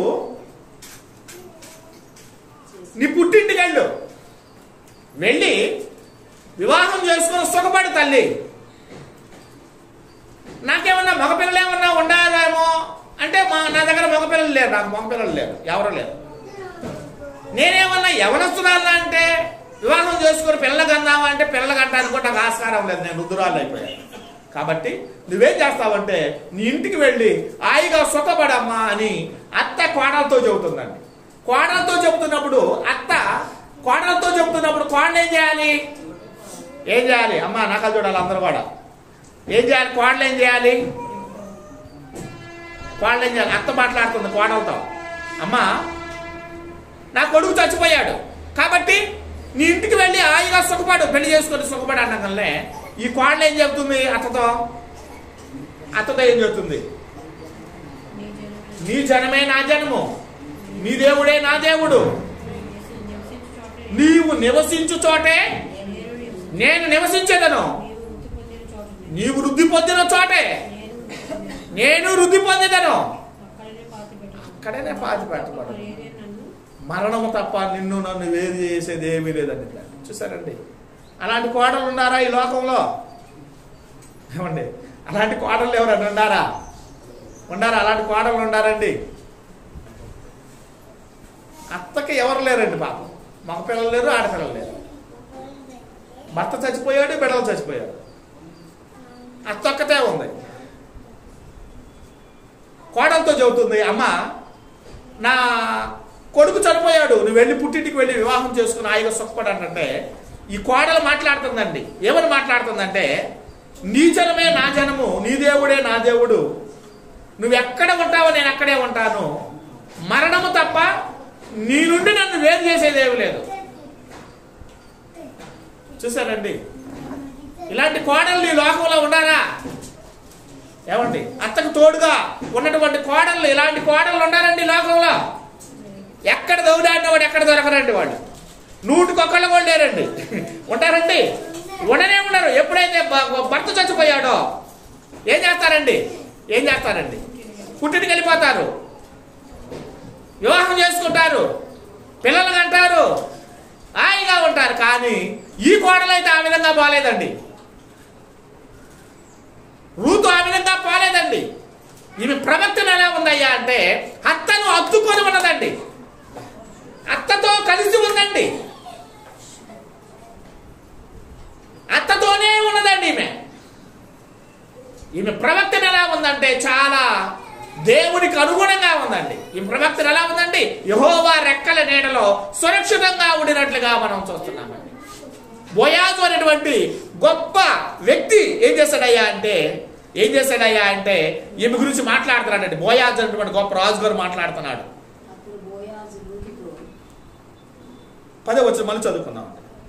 నీ పుట్టింటికి వెళ్ళి వివాహం చేసుకుని సుఖపడు తల్లి. నాకేమన్నా మగపిల్లలు ఏమన్నా ఉండాలేమో అంటే నా దగ్గర మగపిల్లలు లేరు, నాకు మగపిల్లలు లేరు, ఎవరు లేరు. నేనేమన్నా యవనస్తురాలా అంటే వివాహం చేసుకుని పిల్లలు కన్నావా అంటే పిల్లలు కంటానికి కూడా నాకు ఆస్కారం లేదు, నేను రుద్దురాలు అయిపోయాను. కాబట్టి నువ్వేం చేస్తావంటే నీ ఇంటికి వెళ్ళి హాయిగా సుఖపడమ్మా అని అత్త కోడలతో చెబుతుందండి. కోడలతో చెబుతున్నప్పుడు కోడలు ఏం చేయాలి? అమ్మా నాకలు చూడాలి అందరూ కూడా. ఏం చేయాలి? కోడలు ఏం చేయాలి? అత్త మాట్లాడుతుంది కోడలతో, అమ్మా నా కొడుకు చచ్చిపోయాడు కాబట్టి నీ ఇంటికి వెళ్ళి హాయిగా సుఖపడు, పెళ్లి చేసుకొని సుఖపడు అన్నగానే ఈ కోడలు ఏం చెబుతుంది? అత్తతో ఏం చెబుతుంది? నీ జనమే నా జనము, నీ దేవుడే నా దేవుడు, నీవు నివసించు చోటే నేను నివసించేదను, నీవు వృద్ధి పొందిన చోటే నేను వృద్ధి పొందేదను, అక్కడనే పాతి పెట్టబడు, మరణము తప్ప నిన్ను నన్ను వేరు చేసేది ఏమీ లేదండి. చూసారండి, అలాంటి కోడలు ఉన్నారా ఈ లోకంలో? ఏమండి, అలాంటి కోడలు ఎవరండి ఉన్నారా? అలాంటి కోడలు ఉండారండి. అత్తకి ఎవరు లేరండి పాపం. మగ పిల్లలు లేరు, ఆడపిల్లలు లేరు. భర్త చచ్చిపోయాడు, బిడ్డలు చచ్చిపోయాడు, అత్త ఒక్కతే ఉంది. కోడలతో చెబుతుంది, అమ్మ నా కొడుకు చనిపోయాడు, నువ్వు వెళ్ళి పుట్టింటికి వెళ్ళి వివాహం చేసుకుని హాయిగా సుఖపడంటే ఈ కోడలు మాట్లాడుతుందండి. ఏమని మాట్లాడుతుందంటే, నీ జనమే నా జనము, నీ దేవుడే నా దేవుడు, నువ్వు ఎక్కడ ఉంటావో నేను అక్కడే ఉంటాను, మరణము తప్ప నీ నుండి నన్ను వేరు చేసేదేమి లేదు. చూసారండి, ఇలాంటి కోడలు ఈ లోకంలో ఉన్నారా? ఏమండి, అత్తకు తోడుగా ఉన్నటువంటి కోడళ్ళు, ఇలాంటి కోడళ్ళు ఉన్నారండి లోకంలో. ఎక్కడ దౌడాడిన వాడు ఎక్కడ దొరకరండి. వాళ్ళు 100కి1 కూడా లేరండి. ఉంటారండి? ఉండనే ఉండరు. ఎప్పుడైతే భర్త చచ్చిపోయాడో ఏం చేస్తారండి? పుట్టింటికి వెళ్ళిపోతారు, వివాహం చేసుకుంటారు, పిల్లలు కంటారు, హాయిగా ఉంటారు. కానీ ఈ కోడలైతే ఆ విధంగా పోలేదండి. రూతు ఆ విధంగా పోలేదండి. ఈమె ప్రవక్తన ఎలా ఉందయ్యా అంటే, అత్తను అత్తుకొని ఉన్నదండి, అత్తతో కలిసి ఉందండి, అత్తతోనే ఉన్నదండి. ఈమె ప్రవక్తన ఎలా ఉందంటే చాలా దేవునికి అనుగుణంగా ఉందండి. ఈ ప్రవక్తన ఎలా ఉందండి? యెహోవా రెక్కల నీడలో సురక్షితంగా ఉండినట్లుగా మనం చూస్తున్నామండి. బోయాజు అనేటువంటి గొప్ప వ్యక్తి ఏం చేశాడయ్యా అంటే ఈమె గురించి మాట్లాడుతున్నాడండి. బోయాజు అనేటువంటి గొప్ప రాజుగారు మాట్లాడుతున్నాడు. 10వ వచనం మళ్ళీ చదువుకుందాం.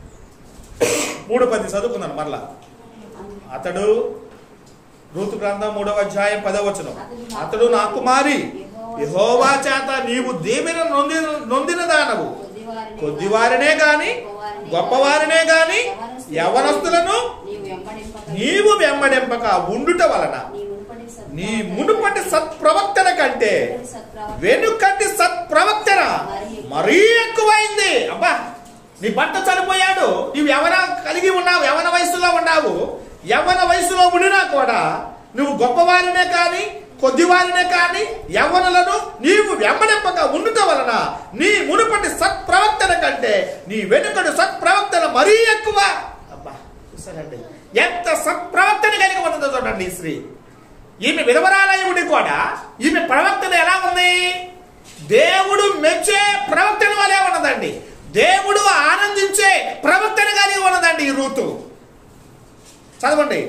3:10 చదువుకున్నాను మరలా. అతడు, రూతు గ్రంథం 3వ అధ్యాయం 10వ వచనం, అతడు నా కుమారి, యెహోవా చేత నీవు దీవెన నొందిన దానవు, కొద్దివారినే గాని గొప్పవారినే గాని యవనస్తులను నీవు వెంబడింపక ఉండుట వలన నీ మునుపటి సత్ప్రవక్తన కంటే వెనుకటి సత్ప్రవక్తన మరీ ఎక్కువైంది. అబ్బా, నీ భర్త చనిపోయాడు, నీవు యవన కలిగి ఉన్నావు, యవన వయసులో ఉన్నావు, యవన వయసులో ఉండినా కూడా నువ్వు గొప్పవారినే కానీ కొద్దివారినే కానీ యవనులను నీవు వెంబడింపక ఉండుట వలన నీ మునుపటి సత్ప్రవక్తన కంటే నీ వెనుకటి సత్ప్రవక్తన మరీ ఎక్కువ. అబ్బా, చూసారండి ఎంత సత్ప్రవక్తని కలిగి ఉన్నదో చూడండి ఈ స్త్రీ. ఈమె విధవరాలయుడి కూడా ఈమె ప్రవక్తన ఎలా ఉంది? దేవుడు మెచ్చే ప్రవక్తన వలే ఉన్నదండి. దేవుడు ఆనందించే ప్రవక్తన కలిగి ఉన్నదండి ఈ రూతు. చదవండి.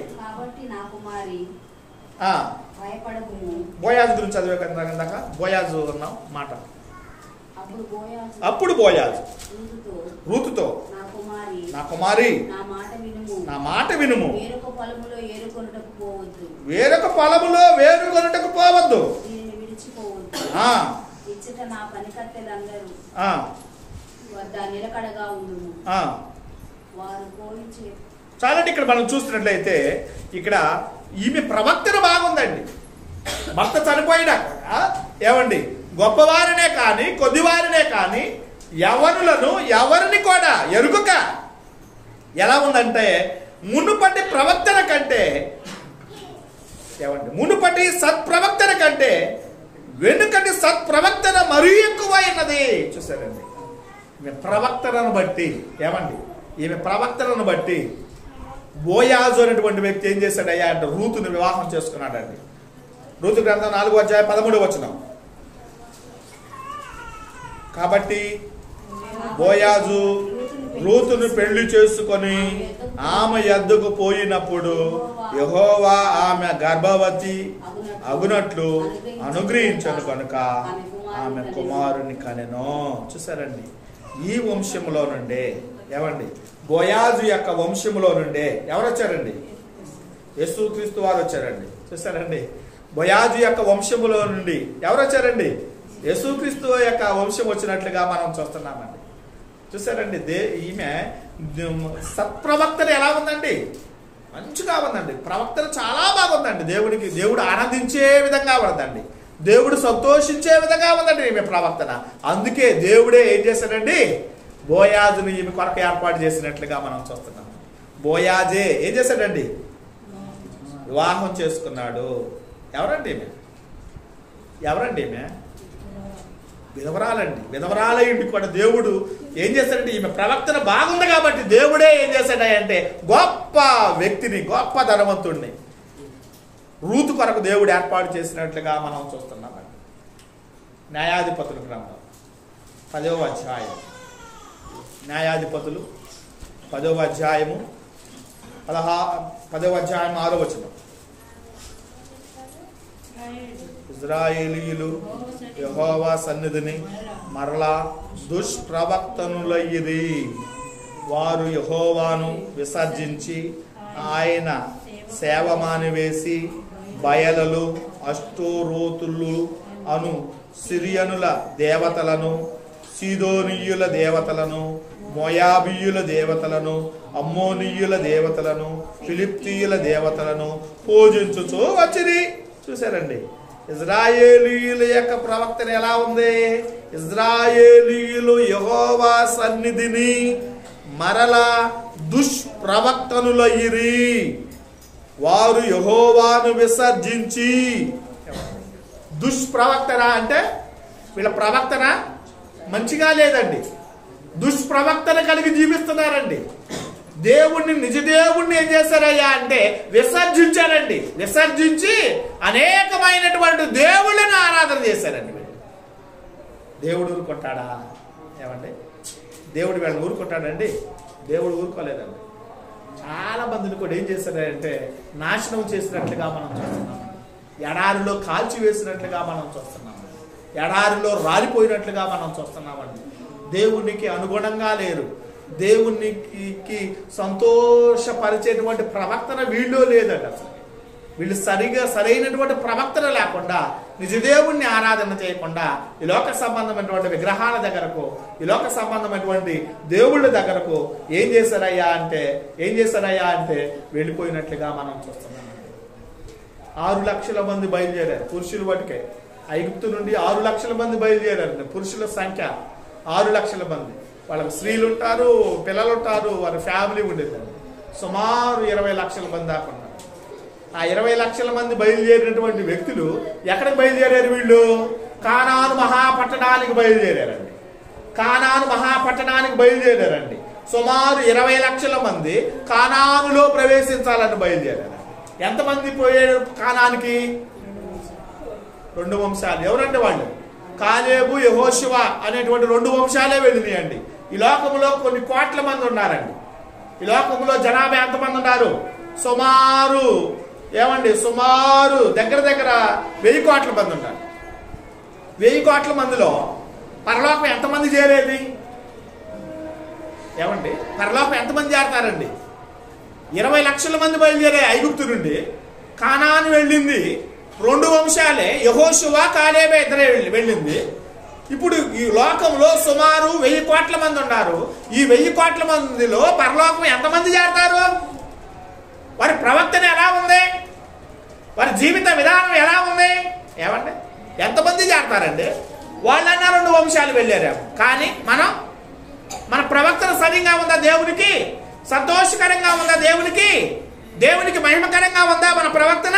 బోయాజు గురించి చదివే కదా, బోయాజు అన్నాం మాట. అప్పుడు బోయాజు రూతుతో, నా కుమారి నా మాట వినుము, వేరొక పొలములో వేరుకొనుటకు పోవద్దు, చాలండి. ఇక్కడ మనం చూస్తున్నట్లయితే ఇక్కడ ఈమె ప్రవక్తన బాగుందండి. భర్త చనిపోయినా ఏమండి గొప్పవారినే కానీ కొద్దివారినే కానీ యవనులను ఎవరిని కూడా ఎరుగక ఎలా ఉందంటే మునుపటి ప్రవక్తన కంటే ఏమండి మునుపటి సత్ప్రవక్తన కంటే వెనుకటి సత్ప్రవక్తన మరీ ఎక్కువైనది. చూసారండి, ఈమె ప్రవక్తనను బట్టి ఏమండి ఈమె ప్రవక్తనను బట్టి బోయాజు అనేటువంటి వ్యక్తి ఏం చేశాడయ్యా అంటే రూతుని వివాహం చేసుకున్నాడండి. రూతు గ్రంథం 4వ అధ్యాయం 13వ వచనం. కాబట్టి బోయాజు రూతును పెళ్లి చేసుకొని ఆమె యొద్దకు పోయినప్పుడు యెహోవా ఆమె గర్భవతి అగునట్లు అనుగ్రహించను కనుక ఆమె కుమారుని కనెను. చూసారండి, ఈ వంశంలో నుండే ఏమండి బోయాజు యొక్క వంశంలో నుండే ఎవరు వచ్చారండి? యేసుక్రీస్తు వారు వచ్చారండి. చూసారండి, బోయాజు యొక్క వంశములో నుండి ఎవరు వచ్చారండి? యేసుక్రీస్తు యొక్క వంశం వచ్చినట్లుగా మనం చూస్తున్నామండి. చూసారండి, ఈమె సత్ప్రవక్తన ఎలా ఉందండి? మంచిగా ఉందండి. ప్రవక్తన చాలా బాగుందండి. దేవుడు ఆనందించే విధంగా ఉన్నదండి. దేవుడు సంతోషించే విధంగా ఉందండి ఈమె ప్రవర్తన. అందుకే దేవుడే ఏం చేశాడండి, బోయాజును ఈమె కొరకు ఏర్పాటు చేసినట్లుగా మనం చూస్తున్నాం. బోయాజే ఏం చేశాడండి, వివాహం చేసుకున్నాడు. ఎవరండి ఈమె? ఎవరండి ఈమె? విధవరాలండి. విధవరాలయ్యండి కూడా దేవుడు ఏం చేశాడంటే, ఈమె ప్రవర్తన బాగుంది కాబట్టి దేవుడే ఏం చేశాడంటే గొప్ప వ్యక్తిని, గొప్ప ధనవంతుడిని రూతు కొరకు దేవుడు ఏర్పాటు చేసినట్లుగా మనం చూస్తున్నామండి. న్యాయాధిపతుల గ్రంథం 10వ అధ్యాయం, న్యాయాధిపతులు 10వ అధ్యాయము 10వ అధ్యాయం 6వ వచనం. ఇశ్రాయేలీయులు యెహోవా సన్నిధిని మరలా దుష్ప్రవక్తనులయ్యిరి. వారు యెహోవాను విసర్జించి ఆయన సేవ మానివేసి బయలలు, అష్టోరోతులు అను సిరియనుల దేవతలను, సీదోనీయుల దేవతలను, మోయాబీయుల దేవతలను, అమ్మోనీయుల దేవతలను, ఫిలిప్తీయుల దేవతలను పూజించుచూ వచ్చిరి. చూసారండి ఇజ్రాయేలీయుల యొక్క ప్రవక్తన ఎలా ఉంది? ఇజ్రాయేలీయులు యెహోవా సన్నిధిని మరలా దుష్ప్రవక్తనులయ్యిరి. వారు యెహోవాను విసర్జించి. దుష్ప్రవక్తన అంటే వీళ్ళ ప్రవక్తన మంచిగా లేదండి, దుష్ప్రవక్తన కలిగి జీవిస్తున్నారండి. దేవుణ్ణి, నిజ దేవుణ్ణి ఏం చేశారయ్యా అంటే విసర్జించారండి. విసర్జించి అనేకమైనటువంటి దేవుళ్ళను ఆరాధన చేశారండి. దేవుడు ఊరుకుంటాడా? ఏమండి, దేవుడు వీళ్ళని ఊరుకుంటాడండి? దేవుడు ఊరుకోలేదండి. చాలా మందిని కూడా ఏం చేశారంటే నాశనం చేసినట్లుగా మనం చూస్తున్నాం. ఎడారిలో కాల్చి వేసినట్లుగా మనం చూస్తున్నాం. ఎడారిలో రాలిపోయినట్లుగా మనం చూస్తున్నామండి. దేవునికి అనుగుణంగా లేరు. దేవునికి సంతోషపరిచేటువంటి ప్రవర్తన వీళ్ళు లేదండి. అసలు వీళ్ళు సరైనటువంటి ప్రవర్తన లేకుండా, నిజదేవుణ్ణి ఆరాధన చేయకుండా ఈ లోక సంబంధమైనటువంటి విగ్రహాల దగ్గరకు, ఈ లోక సంబంధమైనటువంటి దేవుళ్ళ దగ్గరకు ఏం చేశారయ్యా అంటే వెళ్ళిపోయినట్లుగా మనం చూస్తున్నాం. 6 లక్షల మంది బయలుదేరారు పురుషులు. వాటికే ఐగుప్తు నుండి 6 లక్షల మంది బయలుదేరారు. పురుషుల సంఖ్య 6 లక్షల మంది. వాళ్ళకి స్త్రీలు ఉంటారు, పిల్లలు ఉంటారు, వారి ఫ్యామిలీ ఉండేదండి. సుమారు 20 లక్షల మంది దాకా ఉన్నారు. ఆ 20 లక్షల మంది బయలుదేరినటువంటి వ్యక్తులు ఎక్కడికి బయలుదేరారు? వీళ్ళు కానాను మహాపట్టణానికి బయలుదేరారండి. కానాను మహాపట్టణానికి బయలుదేరారండి. సుమారు 20 లక్షల మంది కానానులో ప్రవేశించాలని బయలుదేరారు. ఎంతమంది పోయారు కానానికి? 2 వంశాలు. ఎవరంటే వాళ్ళు? కాలేబు, యెహోషువ అనేటువంటి 2 వంశాలే వెళ్ళినాయండి. ఈ లోకంలో కొన్ని కోట్ల మంది ఉన్నారండి. ఈ లోకంలో జనాభా ఎంతమంది ఉన్నారు? సుమారు దగ్గర 1000 కోట్ల మంది ఉన్నారు. 1000 కోట్ల మందిలో పరలోకం ఎంతమంది చేరేది? ఏమండి, పరలోకం ఎంతమంది చేరతారండి? 20 లక్షల మంది బయలుదేరే ఐగుప్తు నుండి కానాను వెళ్ళింది 2 వంశాలే, యెహోషువ, కాలేబే ఇద్దరే వెళ్ళింది. ఇప్పుడు ఈ లోకంలో సుమారు 1000 కోట్ల మంది ఉన్నారు. ఈ 1000 కోట్ల మందిలో పరలోకం ఎంతమంది చేరతారు? వారి ప్రవర్తన ఎలా ఉంది? వారి జీవిత విధానం ఎలా ఉంది? ఏమంటే ఎంతమంది చేరతారండి? వాళ్ళన్నా 2 వంశాలు వెళ్ళారేమో, కానీ మన ప్రవర్తన సరిగా ఉందా? దేవునికి సంతోషకరంగా ఉందా? దేవునికి మహిమకరంగా ఉందా మన ప్రవర్తన?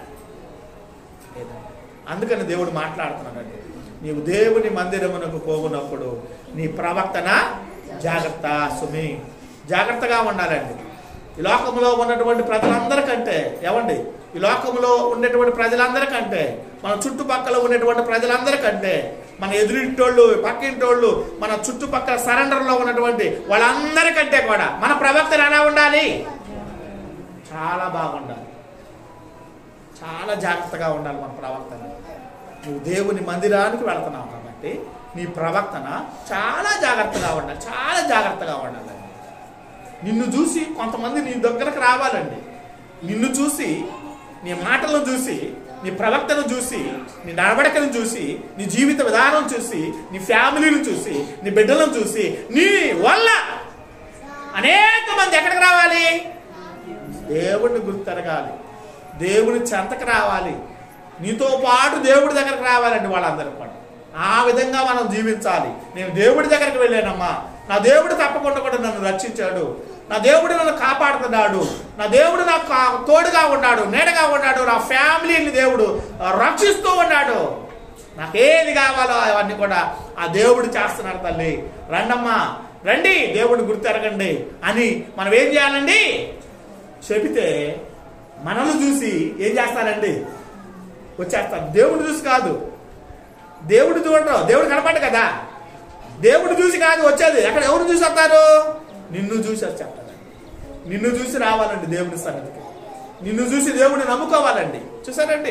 అందుకని దేవుడు మాట్లాడుతున్నాడండి, నీవు దేవుని మందిరమునకు పోగునప్పుడు నీ ప్రవర్తన జాగ్రత్త సుమి, జాగ్రత్తగా ఉండాలండి. ఈ లోకంలో ఉన్నటువంటి ప్రజలందరికంటే, ఏమండి, ఈ లోకంలో ఉండేటువంటి ప్రజలందరికంటే, మన చుట్టుపక్కల ఉండేటువంటి ప్రజలందరికంటే, మన ఎదురింటోళ్ళు, పక్కింటోళ్ళు, మన చుట్టుపక్కల సరెండర్లో ఉన్నటువంటి వాళ్ళందరికంటే కూడా మన ప్రవర్తన ఎలా ఉండాలి? చాలా బాగుండాలి. చాలా జాగ్రత్తగా ఉండాలి మన ప్రవర్తన. నువ్వు దేవుని మందిరానికి వెళుతున్నావు కాబట్టి నీ ప్రవర్తన చాలా జాగ్రత్తగా ఉండాలి. చాలా జాగ్రత్తగా ఉండాలి. నిన్ను చూసి కొంతమంది నీ దగ్గరకు రావాలండి. నిన్ను చూసి, నీ మాటలను చూసి, నీ ప్రవర్తన చూసి, నీ నడవడికను చూసి, నీ జీవిత విధానం చూసి, నీ ఫ్యామిలీని చూసి, నీ బిడ్డలను చూసి, నీ వల్ల అనేక మంది ఎక్కడికి రావాలి? దేవుడిని గుర్తెరగాలి, దేవుని చెంతకు రావాలి. నీతో పాటు దేవుడి దగ్గరకు రావాలండి వాళ్ళందరూ కూడా. ఆ విధంగా మనం జీవించాలి. నేను దేవుడి దగ్గరికి వెళ్ళానమ్మా, నా దేవుడు తప్పకుండా కూడా నన్ను రక్షించాడు, నా దేవుడు నన్ను కాపాడుతున్నాడు, నా దేవుడు నాకు తోడుగా ఉన్నాడు, నీడగా ఉన్నాడు, నా ఫ్యామిలీని దేవుడు రక్షిస్తూ ఉన్నాడు, నాకేది కావాలో అవన్నీ కూడా ఆ దేవుడు చేస్తున్నాడు. తల్లి రండమ్మా, రండి దేవుడిని గుర్తెరగండి అని మనం ఏం చేయాలండి చెబితే మనల్ని చూసి ఏం చేస్తారండి వచ్చేస్తారు. దేవుడు చూసి కాదు, దేవుడు చూడరు, దేవుడు కనపడ్డు కదా, దేవుడు చూసి కాదు వచ్చేది. అక్కడ ఎవరు చూసి వస్తారు? నిన్ను చూసి వచ్చేస్తారు. నిన్ను చూసి రావాలండి దేవుడి సన్నిధికి, నిన్ను చూసి దేవుడిని నమ్ముకోవాలండి. చూసారండి,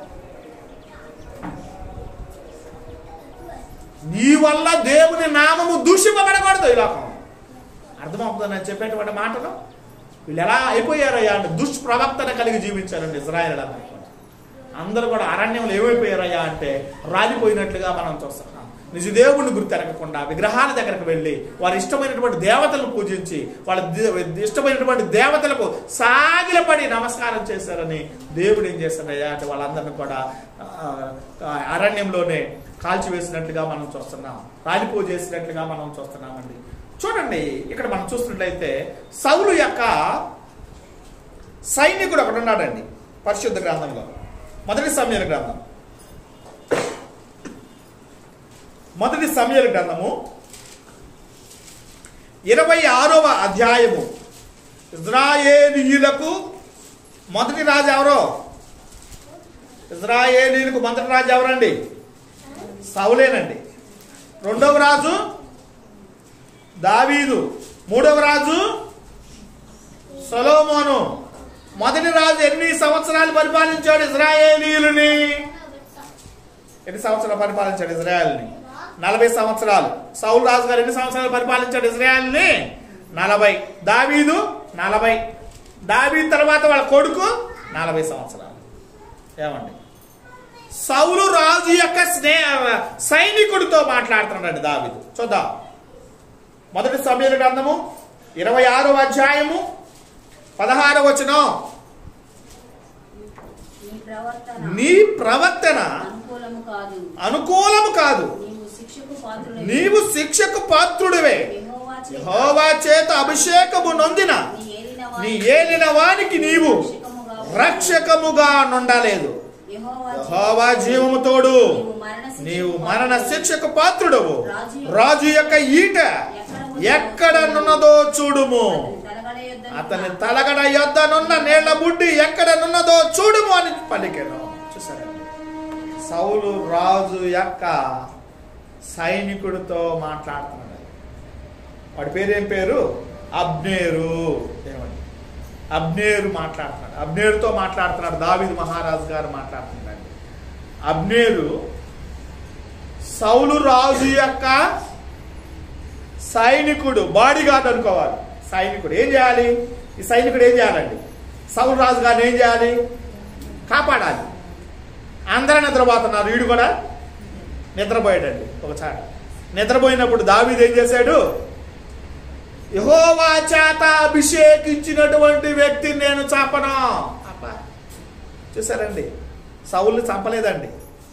నీ వల్ల దేవుని నామము దూషింపబడకూడదు ఈ లోకం. అర్థమవుతుంది నేను చెప్పేటువంటి మాటలు. వీళ్ళు ఎలా అయిపోయారయ్యా అంటే దుష్ప్రవక్తన కలిగి జీవించారండి ఇజ్రాయేల్ అందరూ కూడా అరణ్యంలో ఏమైపోయారయ్యా అంటే రాలిపోయినట్లుగా మనం చూస్తున్నాం. నిజ దేవుడిని గుర్తెరగకుండా విగ్రహాల దగ్గరకు వెళ్ళి వారి ఇష్టమైనటువంటి దేవతలను పూజించి వాళ్ళ ఇష్టమైనటువంటి దేవతలకు సాగిలపడి నమస్కారం చేశారని దేవుడు ఏం చేశారయ్యా అంటే వాళ్ళందరినీ కూడా అరణ్యంలోనే కాల్చివేసినట్లుగా మనం చూస్తున్నాం, రాలిపో చేసినట్లుగా మనం చూస్తున్నామండి. చూడండి, ఇక్కడ మనం చూస్తున్నట్లయితే సౌలు యొక్క సైనికుడు ఒకడు ఉన్నాడండి పరిశుద్ధ గ్రంథంలో. మొదటి సమూయేలు గ్రంథం, మొదటి సమూయేలు గ్రంథము 26వ అధ్యాయము. ఇజ్రాయేలీయులకు మొదటి రాజు ఎవరో? ఇజ్రాయేలీయులకు మొదటి రాజు ఎవరండి? సౌలేనండి. రెండవ రాజు దావీదు, మూడవ రాజు సొలొమోను. మొదటి రాజు ఎన్ని సంవత్సరాలు పరిపాలించాడు ఇజ్రాయేలీయులని? ఎన్ని సంవత్సరాలు పరిపాలించాడు ఇజ్రాయేల్ని? 40 సంవత్సరాలు. సౌలు రాజు గారు ఎన్ని సంవత్సరాలు పరిపాలించాడు ఇజ్రాయేల్ని? 40. దావీదు 40. దావీదు తర్వాత వాళ్ళ కొడుకు 40 సంవత్సరాలు. ఏమండి, సౌలు రాజు యొక్క సైనికుడితో మాట్లాడుతున్నాడు దావీదు. చూద్దాం, మొదటి సమూయేలు గ్రంథము 26వ అధ్యాయము 16వ వచనం. నీ ప్రవర్తన అనుకూలము కాదు, నీవు శిక్షకు పాత్రుడివే. యెహోవా చేత అభిషేకము నొందిన నీ ఏలిన వానికి నీవు రక్షకముగా నుండలేదు. యెహోవా జీవము తోడు, నీవు మరణ శిక్షకు పాత్రుడవు. రాజు యొక్క ఈట ఎక్కడనున్నదో చూడుము, అతని తలగడ యొద్దనున్న నీళ్ల బుడ్డి ఎక్కడనున్నదో చూడుము అని పలికెను. చూసారండి, సౌలు రాజు యొక్క సైనికుడితో మాట్లాడుతున్నాడు. వాడి పేరేం పేరు? అబ్నేరు. ఏమండి, అబ్నేరు మాట్లాడుతున్నాడు. అబ్నేరుతో మాట్లాడుతున్నాడు. దావీదు మహారాజు గారు మాట్లాడుతున్నాడు. అబ్నేరు సౌలు రాజు యొక్క సైనికుడు, బాడీ గార్డ్ అనుకోవాలి. సైనికుడు ఏం చేయాలి? ఈ సైనికుడు ఏం చేయాలండి? సౌలు రాజు గారిని ఏం చేయాలి? కాపాడాలి. అందరూ నిద్రపోతున్నారు, వీడు కూడా నిద్రపోయాడండి. ఒకసారి నిద్రపోయినప్పుడు దావీదు ఏం చేశాడు? యెహోవా చేత అభిషేకించినటువంటి వ్యక్తిని నేను చంపను. అబ్బా, చూసారండి, సౌలుని చంపలేదండి.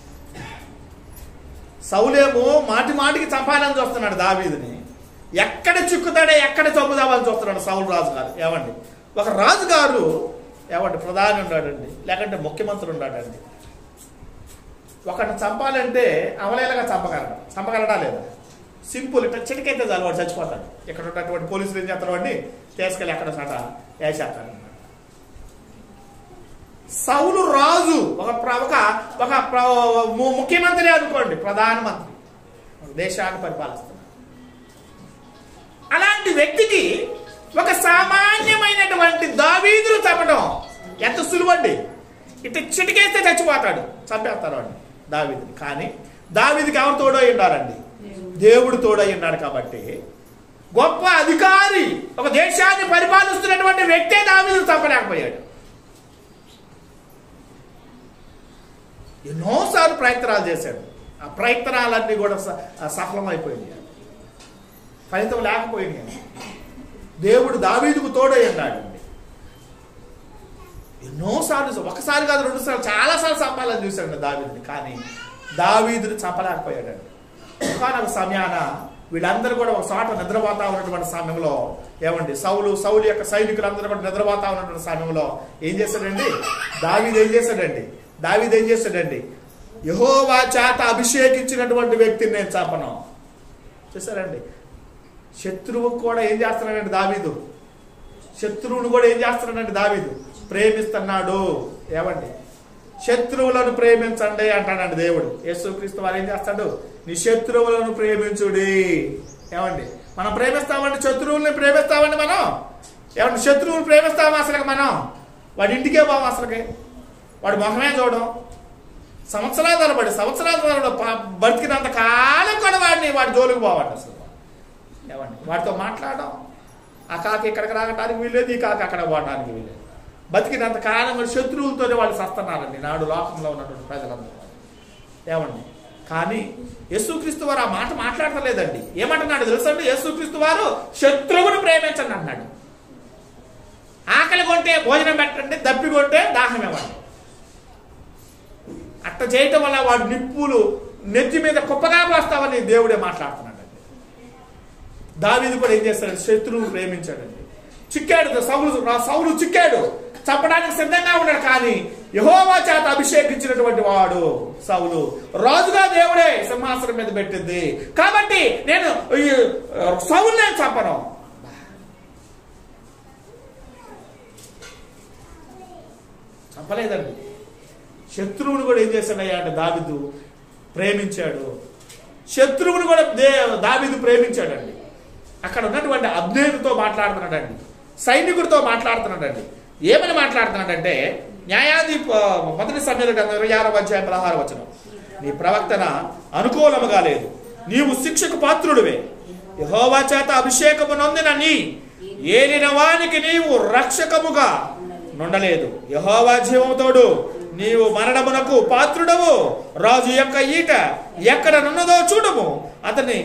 సౌలేమో మాటి మాటికి చంపాలని చూస్తున్నాడు దావీదుని. ఎక్కడ చిక్కుతాడే, ఎక్కడ చంపుదామని చూస్తున్నాడు సౌలు రాజు గారు. ఏమండి, ఒక రాజుగారు ఏమండి ప్రధాని ఉన్నాడండి, లేకంటే ముఖ్యమంత్రి ఉన్నాడండి. ఒకరిని చంపాలంటే అవలేలగా చంపగలడా లేదా? సింపుల్, ఇట్లా చిటికైతే చాలు వాడు చచ్చిపోతాడు. ఇక్కడ ఉన్నటువంటి పోలీసులు ఏం చేస్తారు? వాడిని తీసుకెళ్ళి ఎక్కడ చోట వేసేస్తాడు. సౌలు రాజు ఒక ముఖ్యమంత్రి అనుకోండి, ప్రధానమంత్రి, దేశాన్ని పరిపాలిస్తున్నాడు. అలాంటి వ్యక్తికి ఒక సామాన్యమైనటువంటి దావీదును చంపడం ఎంత సులువండి. ఇట్లా చిటికేస్తే చచ్చిపోతాడు, చంపేస్తారు వాడిని, దావీదుని. కానీ దావీదుకి ఎవరు తోడై ఉన్నారండి? దేవుడు తోడై ఉన్నాడు. కాబట్టి గొప్ప అధికారి, ఒక దేశాన్ని పరిపాలిస్తున్నటువంటి వ్యక్తే దావీదును చంపలేకపోయాడు. ఎన్నోసార్లు ప్రయత్నాలు చేశాడు. ఆ ప్రయత్నాలన్నీ కూడా సఫలమైపోయింది, ఫలితం లేకపోయింది. దేవుడు దావీదుకు తోడై ఉన్నాడండి. ఎన్నోసార్లు, ఒకసారి కాదు 2 సార్లు, చాలాసార్లు చంపాలని చూశాడండి దావీదుని. కానీ దావీదుని చంపలేకపోయాడండి. ఒకనొక సమయాన వీళ్ళందరూ కూడా ఒక చోట నిద్రపోతా ఉన్నటువంటి సమయంలో ఏమండి సౌలు యొక్క సైనికులందరూ కూడా నిద్రపోతా ఉన్నటువంటి సమయంలో ఏం చేశాడండి దావీదు ఏం చేశాడండి యెహోవా చేత అభిషేకించినటువంటి వ్యక్తిని నేను చంపను. చూసారండి, శత్రువుకు కూడా ఏం చేస్తున్నాడండి దావీదు, శత్రువును కూడా ఏం చేస్తున్నాడండి దావీదు, ప్రేమిస్తున్నాడు. ఏమండి, శత్రువులను ప్రేమించండి అంటాడండి దేవుడు. యేసుక్రీస్తు వారు ఏం చేస్తాడు, నీ శత్రువులను ప్రేమించుడి. ఏమండి, మనం ప్రేమిస్తామండి, శత్రువుల్ని ప్రేమిస్తామండి మనం. ఏమండి, శత్రువులు ప్రేమిస్తాము అసలు మనం, వాడి ఇంటికే పోము, అసలుకి వాడి మొహమే చూడం. సంవత్సరాల తరబడి బతికినంత కాలం కూడా వాడి జోలికి పోవండి అసలు. ఏమండి, వాడితో మాట్లాడడం, ఆ కాకి ఇక్కడికి రావడానికి వీల్లేదు, ఈ కాకి అక్కడ పోవడానికి వీల్లేదు. బతికినంత కాలం కూడా శత్రువులతోనే వాళ్ళు సస్తున్నారండి నాడు లోకంలో ఉన్నటువంటి ప్రజలందరూ. ఏమండి, కానీ యేసుక్రీస్తు వారు ఆ మాట మాట్లాడతలేదండి. ఏమంటున్నాడు తెలుసండి, యేసుక్రీస్తు వారు శత్రువును ప్రేమించండి అన్నాడు. ఆకలి కొంటే భోజనం పెట్టండి, దప్పి కొంటే దాహం ఇవ్వండి. అట్ట చేయటం వల్ల వాడు నిప్పులు నెత్తి మీద కుప్పగా పోస్తామని దేవుడే మాట్లాడుతున్నాడండి. దావీదు కూడా ఏం చేస్తాడు, శత్రువును ప్రేమించాడండి. చిక్కాడు సౌలు చిక్కాడు, చంపడానికి సిద్ధంగా ఉన్నాడు. కానీ యెహోవా చేత అభిషేకించినటువంటి వాడు సౌలు రాజుగా దేవుడే సింహాసనం మీద పెట్టింది కాబట్టి నేను సౌలునే చంపను. చంపలేదండి. శత్రువుని కూడా ఏం చేశాడయ్యా అంటే దావీదు ప్రేమించాడు. శత్రువుని కూడా దావీదు ప్రేమించాడండి. అక్కడ ఉన్నటువంటి అబ్నేరుతో మాట్లాడుతున్నాడండి, సైనికుడితో మాట్లాడుతున్నాడండి. ఏమని మాట్లాడుతున్నాడంటే, న్యాయాధి 1 సమూయేలు గ్రంథం 26వ అధ్యాయం 16వ వచనం, నీ ప్రవర్తన అనుకూలముగా లేదు, నీవు శిక్షకు పాత్రుడివే, యెహోవా చేత అభిషేకము నొందిన నీ ఏలిన వానికి నీవు రక్షకముగా నుండలేదు. యెహోవా జీవముతోడు నీవు మరణమునకు పాత్రుడవు, రాజు యొక్క ఈట ఎక్కడ నున్నదో చూడము, అతని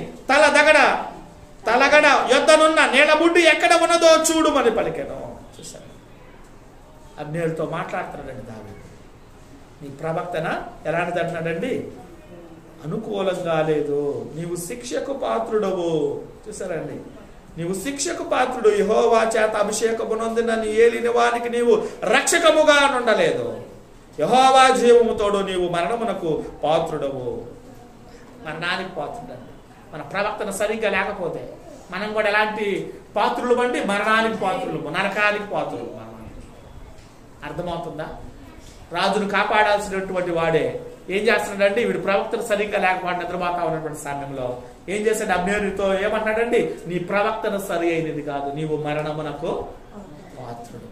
తలగడ యొద్దనున్న నీళ్ళబుడ్డి ఎక్కడ ఉన్నదో చూడుమని పలికెను. చూసారు, అబ్నేరుతో మాట్లాడుతున్నాడండి దావీదు. నీ ప్రవర్తన ఎలాంటిది అంటున్నాడండి, అనుకూలంగా లేదు, నీవు శిక్షకు పాత్రుడవు. చూసారండి, నీవు శిక్షకు పాత్రుడు, యెహోవా చేత అభిషేకము నొందిన నీ ఏలిన వానికి నీవు రక్షకముగా నుండలేదు, యెహోవా జీవముతోడు నీవు మరణమునకు పాత్రుడవు. మరణానికి పాత్రుడండి. మన ప్రవర్తన సరిగ్గా లేకపోతే మనం కూడా ఎలాంటి పాత్రులు బండి, మరణానికి పాత్రులు, నరకానికి పాత్రులు. అర్థమవుతుందా? రాజును కాపాడాల్సినటువంటి వాడే ఏం చేస్తున్నాడండి, వీడి ప్రవక్తన సరిగ్గా లేకపోతే నిద్రపోతా ఉన్నటువంటి సమయంలో ఏం చేశాడు, అబ్నేరుతో ఏమన్నాడండి, నీ ప్రవక్తన సరి అయినది కాదు, నీవు మరణమునకు పాత్రుడు.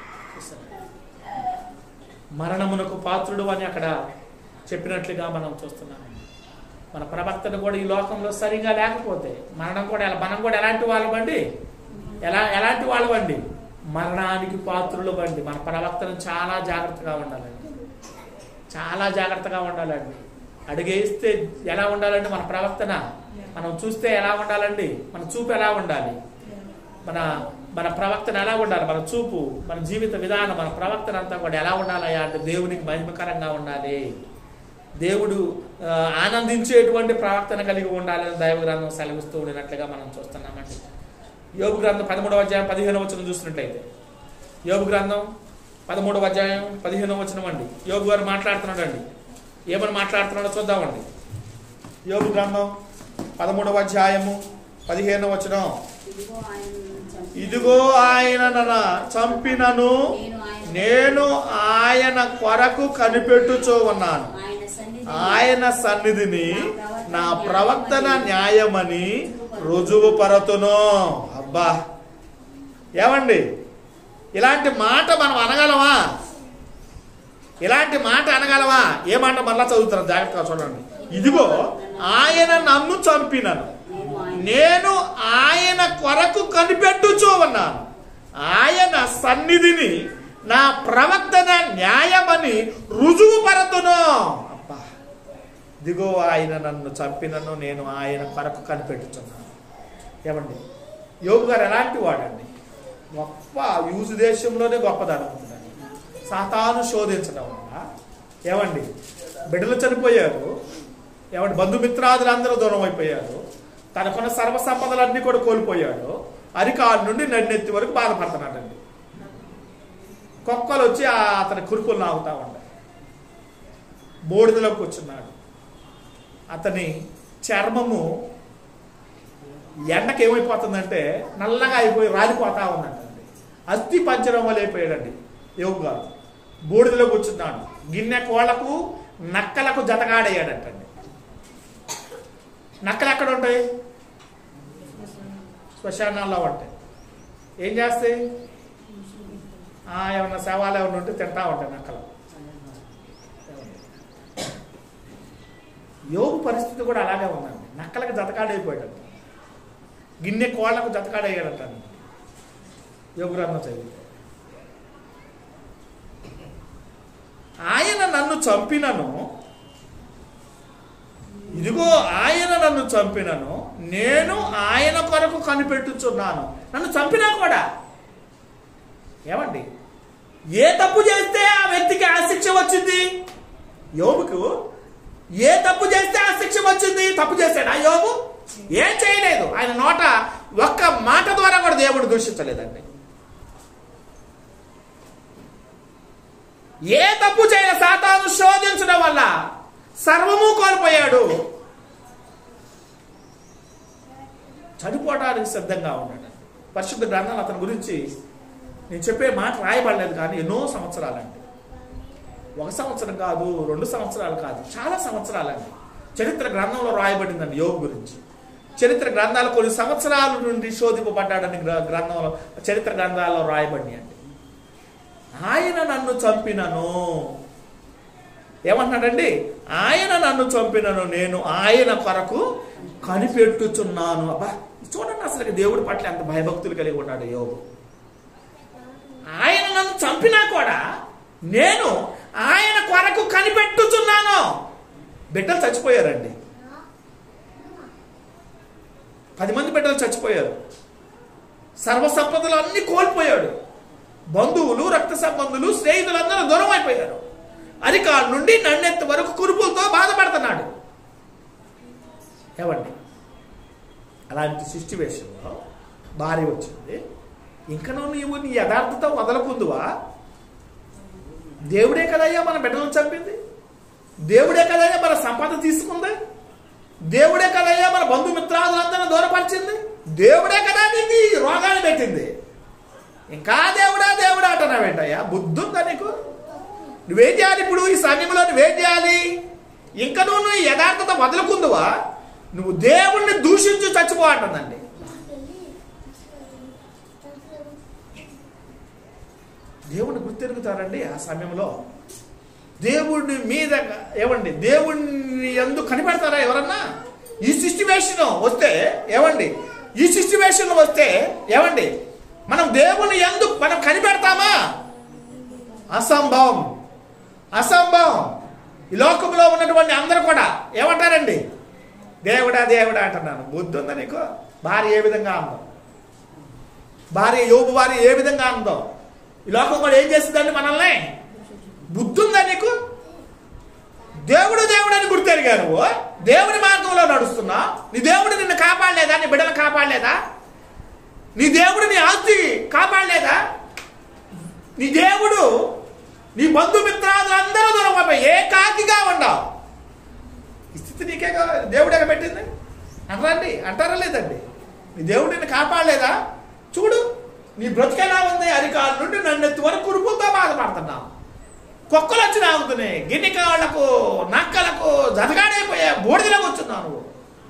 మరణమునకు పాత్రుడు అని అక్కడ చెప్పినట్లుగా మనం చూస్తున్నాం. మన ప్రవర్తన కూడా ఈ లోకంలో సరిగా లేకపోతే మనం కూడా ఎలాంటి వాళ్ళమండి, ఎలాంటి వాళ్ళమండి, మరణానికి పాత్రులు బండి. మన ప్రవర్తన చాలా జాగ్రత్తగా ఉండాలండి, చాలా జాగ్రత్తగా ఉండాలండి. అడుగేస్తే ఎలా ఉండాలండి మన ప్రవర్తన, మనం చూస్తే ఎలా ఉండాలండి, మన చూపు ఎలా ఉండాలి, మన ప్రవర్తన ఎలా ఉండాలి, మన చూపు, మన జీవిత విధానం, మన ప్రవర్తన అంతా కూడా ఎలా ఉండాలయ్యా అంటే దేవునికి మహిమకరంగా ఉండాలి, దేవుడు ఆనందించేటువంటి ప్రవర్తన కలిగి ఉండాలని దైవ గ్రంథం సెలవిస్తూ ఉండినట్లుగా మనం చూస్తున్నామండి. యోబు గ్రంథం 13వ అధ్యాయం 15వ వచనం చూసినట్లయితే, యోబు గ్రంథం 13వ అధ్యాయం 15వ వచనం అండి. యోబు గారు మాట్లాడుతున్నాడు అండి, ఏమని మాట్లాడుతున్నాడో చూద్దామండి. యోబు గ్రంథం 13వ అధ్యాయము 15వ వచనం, ఇదిగో ఆయన చంపినను నేను ఆయన కొరకు కనిపెట్టుచూ ఉన్నాను, ఆయన సన్నిధిని నా ప్రవర్తన న్యాయమని రుజువు పరతును. అబ్బా, ఏమండి, ఇలాంటి మాట మనం అనగలమా? ఇలాంటి మాట అనగలమా? ఏ మాట మళ్ళా చదువుతాను, జాగ్రత్తగా చూడండి. ఇదిగో ఆయన నన్ను చంపినను నేను ఆయన కొరకు కనిపెట్టుచూ ఉన్నాను, ఆయన సన్నిధిని నా ప్రవర్తన న్యాయమని రుజువు పరతును. అబ్బా, దిగో ఆయన నన్ను చంపినను నేను ఆయన కొరకు కనిపెట్టుచున్నాను. ఏమండి, యోబు గారు ఎలాంటి వాడండి, గొప్ప యూసు దేశంలోనే గొప్ప ధనవంతుడండి, సాతాను శోధించడం వల్ల ఏమండి బిడ్డలు చనిపోయారు, ఏమండి బంధుమిత్రాదులందరూ దూరం అయిపోయారు, తనకున్న సర్వసంపదలన్నీ కూడా కోల్పోయాడు, అరికాలు నుండి నన్నెత్తి వరకు బాధపడుతున్నాడండి. కుక్కలు వచ్చి అతని కురుకులు నాగుతా ఉంటాయి. బూడిదలో కూర్చున్నాడు. అతని చర్మము ఎండకి ఏమైపోతుందంటే నల్లగా అయిపోయి రాలిపోతా ఉందంటండి. అస్థి పంచరం వల్ల అయిపోయాడండి యోగు గారు. బూడిదలో కూర్చున్నాడు. గిన్నె కోళ్లకు నక్కలకు జతగాడయ్యాడంటండి. నక్కలు ఎక్కడ ఉంటాయి? శ్మశానాల్లో ఉంటాయి. ఏం చేస్తాయి? ఏమన్నా శవాలు ఏమన్నా ఉంటే తింటా ఉంటాయి నక్కలు. యోగు పరిస్థితి కూడా అలాగే ఉందండి. నక్కలకు జతకాడైపోయాడంట, గిన్నె కోళ్లకు జతకాడయ్యాడంట యోగు గ్రంథం చదివితే. ఆయన నన్ను చంపినను, ఇదిగో ఆయన నన్ను చంపినను, నేను ఆయన కొరకు కనిపెట్టుచున్నాను. నన్ను చంపినా కూడా ఏమండి ఏ తప్పు చేస్తే ఆ వ్యక్తికి ఆ శిక్ష వచ్చింది? యోబుకు ఏ తప్పు చేస్తే ఆ శిక్ష వచ్చింది? తప్పు చేశాడు ఆ యోబు? ఏం చేయలేదు. ఆయన నోట ఒక్క మాట ద్వారా కూడా దేవుడు దూషించలేదండి. ఏ తప్పు చేయలే. సాతాను శోధించడం వల్ల సర్వము కోల్పోయాడు. చనిపోవడానికి సిద్ధంగా ఉన్నాడు. పరిశుద్ధ గ్రంథాలు అతని గురించి నేను చెప్పే మాట రాయబడలేదు, కానీ ఎన్నో సంవత్సరాలండి. 1 సంవత్సరం కాదు, 2 సంవత్సరాలు కాదు, చాలా సంవత్సరాలండి చరిత్ర గ్రంథంలో రాయబడిందండి యోబు గురించి. చరిత్ర గ్రంథాలు కొన్ని సంవత్సరాల నుండి శోధింపబడ్డాడని గ్రంథంలో, చరిత్ర గ్రంథాల్లో రాయబడినాయండి. ఆయన నన్ను చంపినను, ఏమన్నాడండి? ఆయన నన్ను చంపినను, నేను ఆయన కొరకు కనిపెట్టుచున్నాను. అబ్బా చూడండి, అసలు దేవుడి పట్ల ఎంత భయభక్తులు కలిగి ఉన్నాడు యోబు. ఆయన నన్ను చంపినా కూడా నేను ఆయన కొరకు కనిపెట్టుచున్నాను. బిడ్డలు చచ్చిపోయారండి. 10 మంది బిడ్డలు చచ్చిపోయారు. సర్వసంపదలు అన్ని కోల్పోయాడు. బంధువులు, రక్త సంబంధులు, స్నేహితులందరూ దూరం అయిపోయారు. అరికాల నుండి నన్నెత్తి వరకు కురుపులతో బాధపడుతున్నాడు. ఏమండి అలాంటి సిచ్యువేషన్లో భార్య వచ్చింది. ఇంకా నీవు నీ యథార్థత వదలకుందువా? దేవుడే కదయ్యా మన బిడ్డలను చంపింది, దేవుడే కదయ్యా మన సంపద తీసుకుంది, దేవుడే కదయ్యా మన బంధుమిత్రాదులందరూ దూరపరిచింది, దేవుడే కదా నీకు రోగాన్ని పెట్టింది. ఇంకా దేవుడా దేవుడా అంటున్నావేంటయ్యా? బుద్ధి ఉందా నీకు? నువ్వేం చేయాలి ఇప్పుడు ఈ సమయంలో? నువ్వేం చేయాలి? ఇంకా నువ్వు యథార్థత వదలకుందువా? నువ్వు దేవుణ్ణి దూషించి చచ్చిపో అంటుందండి. దేవుణ్ణి గుర్తెరుగుతారండి ఆ సమయంలో. దేవుడిని మీద ఏమండి దేవుణ్ణి ఎందుకు కనిపెడతారా ఎవరన్నా? ఈ సిచ్యువేషన్ వస్తే ఏమండి, ఈ సిచ్యువేషన్ వస్తే ఏమండి మనం దేవుణ్ణి ఎందుకు మనం కనిపెడతామా? అసంభవం, అసంభవం. ఈ లోకంలో ఉన్నటువంటి అందరూ కూడా ఏమంటారండి? దేవుడా దేవుడా అంటున్నాను. బుద్ధి ఉందా నీకు? భార్య ఏ విధంగా అందం, భార్య యోబు భార్య ఏ విధంగా అందం, ఈ లోకం కూడా ఏం చేస్తుందండి మనల్ని? బుద్ధి ఉందా నీకు? దేవుడు దేవుడు అని గుర్తెరిగా నువ్వు దేవుని మార్గంలో నడుస్తున్నా. నీ దేవుడు నిన్ను కాపాడలేదా? నీ బిడ్డను కాపాడలేదా? నీ దేవుడు నీ ఆస్తి కాపాడలేదా? నీ దేవుడు నీ బంధుమిత్రాదులు అందరూ దూరం అయిపోయి ఏకాకిగా ఉండవు. ఈ స్థితి నీకే దేవుడే పెట్టింది అనరండి, అంటారా లేదండి? నీ దేవుడు నిన్ను కాపాడలేదా? చూడు నీ బ్రతికెలా ఉంది. అరికాల నుండి నన్నెత్తి వరకు కురుపులతో బాధపడుతున్నావు. కుక్కలు వచ్చి నాగుతున్నాయి, గిన్నె కాళ్ళకు నక్కలకు జతగాడైపోయా, బూడిదలో కూర్చున్నావు నువ్వు.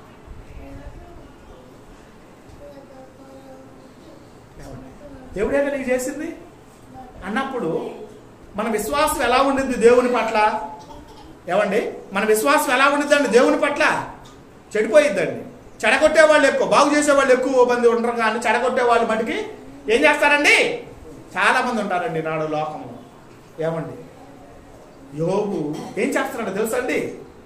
దేవుడే నీకు చేసింది అన్నప్పుడు మన విశ్వాసం ఎలా ఉండింది దేవుని పట్ల? ఏమండి మన విశ్వాసం ఎలా ఉండిద్దండి దేవుని పట్ల? చెడిపోయిద్దండి. చెడగొట్టే వాళ్ళు ఎక్కువ, బాగు చేసే వాళ్ళు ఎక్కువ మంది ఉండరు, కానీ చెడగొట్టే వాళ్ళు మటుకి ఏం చేస్తారండి? చాలా మంది ఉంటారండి నాడు లోకంలో. ఏమండి యోబు ఏం చేస్తున్నాడు తెలుసండి?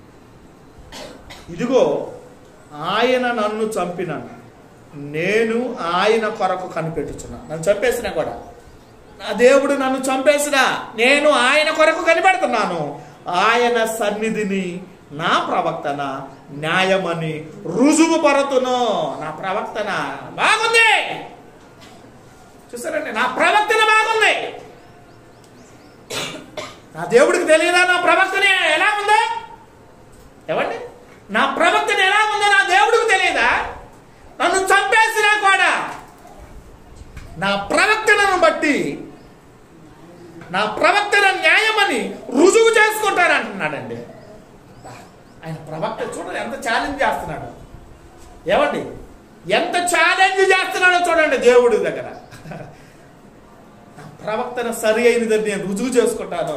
ఇదిగో ఆయన నన్ను చంపినాను, నేను ఆయన కొరకు కనిపెట్టుచున్నాను. నన్ను చంపేసినా కూడా దేవుడు నన్ను చంపేసినా నేను ఆయన కొరకు కనిపెడుతున్నాను. ఆయన సన్నిధిని నా ప్రవక్తన న్యాయమని రుజువు పరుతును. నా ప్రవక్తన బాగుంది, చూసారండి, నా ప్రవక్తన బాగుంది. నా దేవుడికి తెలియదా నా ప్రవక్తన ఎలా ఉందో? ఏమండి, నా ప్రవక్తన ఎలా ఉందో నా దేవుడికి తెలియదా? నన్ను చంపేసినా కూడా నా ప్రవక్తనను బట్టి నా ప్రవక్తన న్యాయమని రుజువు చేసుకుంటారంటున్నాడండి. ఆయన ప్రవక్త చూడండి ఎంత ఛాలెంజ్ చేస్తున్నాడు. ఏమండి, ఎంత ఛాలెంజ్ చేస్తున్నాడో చూడండి దేవుడి దగ్గర. నా ప్రవక్తన సరి అయినదని నేను రుజువు చేసుకుంటాను.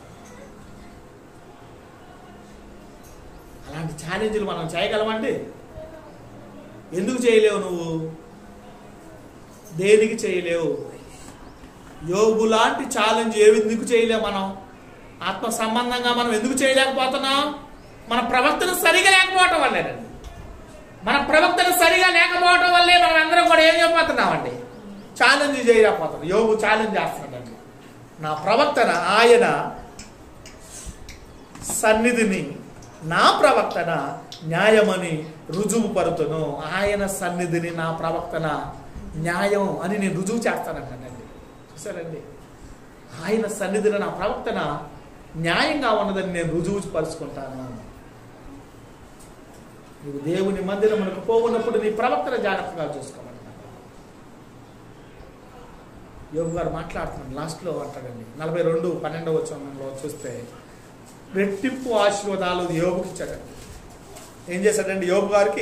అలాంటి ఛాలెంజ్లు మనం చేయగలమండి? ఎందుకు చేయలేవు? నువ్వు దేనికి చేయలేవు? యోబు లాంటి ఛాలెంజ్ ఎందుకు చేయలేవు? మనం ఆత్మ సంబంధంగా మనం ఎందుకు చేయలేకపోతున్నాం? మన ప్రవక్తన సరిగా లేకపోవటం వల్లేనండి. మన ప్రవక్తన సరిగా లేకపోవటం వల్లే మనం అందరం కూడా ఏం చెప్పబోతున్నామండి? ఛాలెంజ్ చేయలేకపోతున్నాం. యోబు ఛాలెంజ్ చేస్తున్నాడండి. నా ప్రవక్తన ఆయన సన్నిధిని నా ప్రవక్తన న్యాయమని రుజువు పరుతును. ఆయన సన్నిధిని నా ప్రవక్తన న్యాయం అని నేను రుజువు చేస్తానంటానండి. చూసారండి, ఆయన సన్నిధిని నా ప్రవక్తన న్యాయంగా ఉన్నదని నేను రుజువు పరుచుకుంటాను. నువ్వు దేవుని మందిరమునకు పోవున్నప్పుడు నీ ప్రవక్తన జాగ్రత్తగా చూసుకోమంటున్నాను. యోబు గారు మాట్లాడుతున్నాడు, లాస్ట్లో అంటాడండి 42:12 వచనంలో చూస్తే రెట్టింపు ఆశీర్వాదాలు యోబుకి ఇచ్చాడండి. ఏం చేశాడండి యోబు గారికి?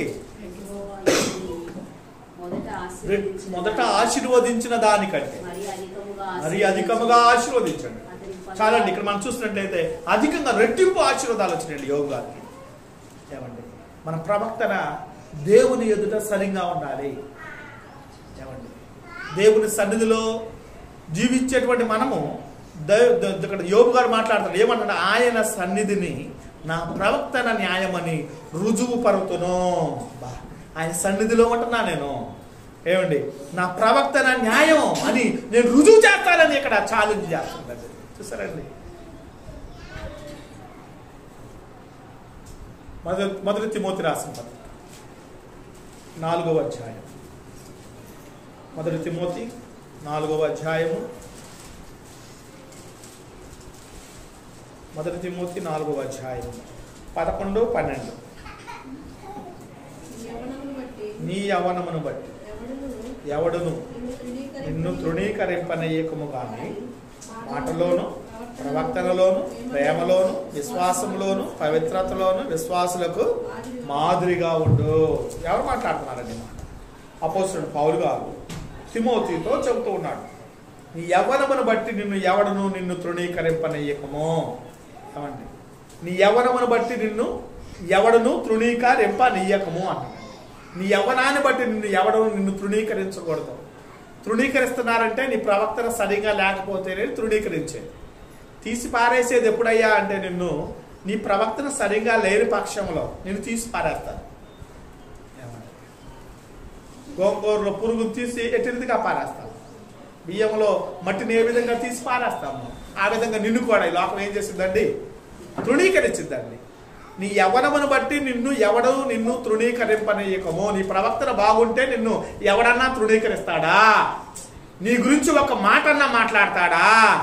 మొదట ఆశీర్వదించిన దానికంటే మరి అధికముగా ఆశీర్వదించండి. చాలండి, ఇక్కడ మనం చూసినట్లయితే అధికంగా రెట్టింపు ఆశీర్వాదాలు వచ్చినాయండి యోబు గారికి. ఏమండి, మన ప్రవక్తన దేవుని ఎదుట సరిగా ఉండాలి. ఏమండి, దేవుని సన్నిధిలో జీవించేటువంటి మనము ఇక్కడ యోబు గారు మాట్లాడతాడు ఏమన్నాడు? ఆయన సన్నిధిని నా ప్రవక్తన న్యాయమని రుజువు పరుతును. ఆయన సన్నిధిలో ఉంటున్నా నేను. ఏమండి, నా ప్రవక్తన న్యాయం అని నేను రుజువు చేస్తానని ఇక్కడ ఛాలెంజ్ చేస్తున్నాడు. చూసారండి, మొదటి తిమోతి రాసిన పత్రిక 4వ అధ్యాయం. మొదటి తిమోతి 4వ అధ్యాయము. మొదటి తిమోతి 4వ అధ్యాయం 11, 12. నీ యవ్వనమును బట్టి ఎవడును నిన్ను తృణీకరింపనీయకము గాని మాటలోను ప్రవక్తనలోను ప్రేమలోను విశ్వాసంలోను పవిత్రతలోను విశ్వాసులకు మాదిరిగా ఉండు. ఎవరు మాట్లాడుతున్నారండి? అపోస్తలుడు పౌలు గారు తిమోతితో చెబుతూ ఉన్నాడు, నీ యవ్వనమును బట్టి నిన్ను తృణీకరింపనీయకము. ఏమండి, నీ యవ్వనమును బట్టి నిన్ను ఎవడును తృణీకరింపనీయకము అన్నాడు. నీ యవ్వనాన్ని బట్టి నిన్ను తృణీకరించకూడదు. తృణీకరిస్తున్నారంటే నీ ప్రవక్తన సరిగా లేకపోతేనే తృణీకరించేది. తీసి పారేసేది ఎప్పుడయ్యా అంటే నిన్ను నీ ప్రవక్తన సరిగా లేని పక్షంలో నిన్ను తీసి పారేస్తారు. గోంగూరలో పురుగును తీసి ఎటుగా పారేస్తాము, బియ్యంలో మట్టిని ఏ విధంగా తీసి పారేస్తాము, ఆ విధంగా నిన్ను కూడా ఈ లోకం ఏం చేసిందండి? తృణీకరించిందండి. నీ యవ్వనమును బట్టి నిన్ను తృణీకరింపనీయకము. నీ ప్రవక్తన బాగుంటే నిన్ను ఎవడన్నా తృణీకరిస్తాడా? నీ గురించి ఒక మాటన్నా మాట్లాడతాడా?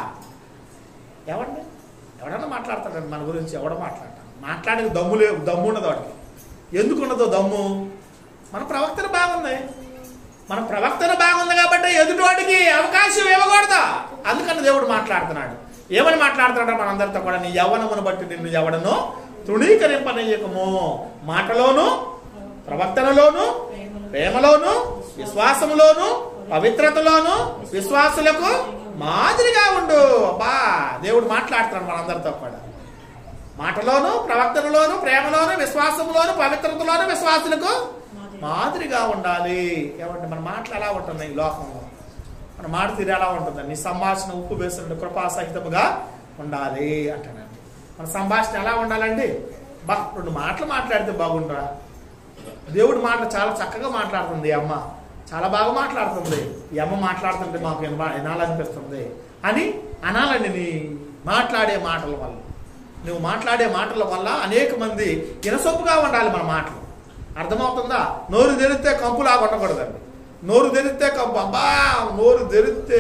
ఎవడన్నా మాట్లాడతాడండి మన గురించి? ఎవడ మాట్లాడతాడు? మాట్లాడేది దమ్ము ఉండదు వాడికి. ఎందుకున్నదో దమ్ము? మన ప్రవక్తన బాగుంది. మన ప్రవక్తన బాగుంది కాబట్టి ఎదుటివాడికి అవకాశం ఇవ్వకూడదు. అందుకని దేవుడు మాట్లాడుతున్నాడు. ఏమని మాట్లాడుతున్నాడు మనందరితో కూడా? నీ యవ్వనమును బట్టి నిన్ను ఎవడనో తృణీకరింపనీయకము. మాటలోను ప్రవక్తనలోను ప్రేమలోను విశ్వాసములోను పవిత్రతలోను విశ్వాసులకు మాదిరిగా ఉండు. అబ్బా, దేవుడు మాట్లాడుతున్నాడు మనందరితో కూడా. మాటలోను ప్రవక్తనలోను ప్రేమలోను విశ్వాసంలోను పవిత్రతలోను విశ్వాసులకు మాదిరిగా ఉండాలి. ఏమంటే మన మాటలు ఎలా ఉంటున్నాయి ఈ లోకంలో? మన మాట తీరు ఎలా ఉంటుందండి? నీ సంభాషణ ఉప్పు వేసిన కృపాసహితముగా ఉండాలి అంటానండి. మన సంభాషణ ఎలా ఉండాలండి? 2 మాటలు మాట్లాడితే బాగుండరా? దేవుడి మాటలు చాలా చక్కగా మాట్లాడుతుంది అమ్మ, చాలా బాగా మాట్లాడుతుంది, ఈ అమ్మ మాట్లాడుతుంటే మాకు వినాలనిపిస్తుంది అని అనాలండి. నీ మాట్లాడే మాటల వల్ల, నువ్వు మాట్లాడే మాటల వల్ల అనేక మంది ఇనసొప్పుగా ఉండాలి మన మాటలు. అర్థమవుతుందా? నోరు తెరిస్తే కంపులాగా ఉండకూడదండి. నోరు తెరిస్తే కంపు, అబ్బా నోరు తెరిస్తే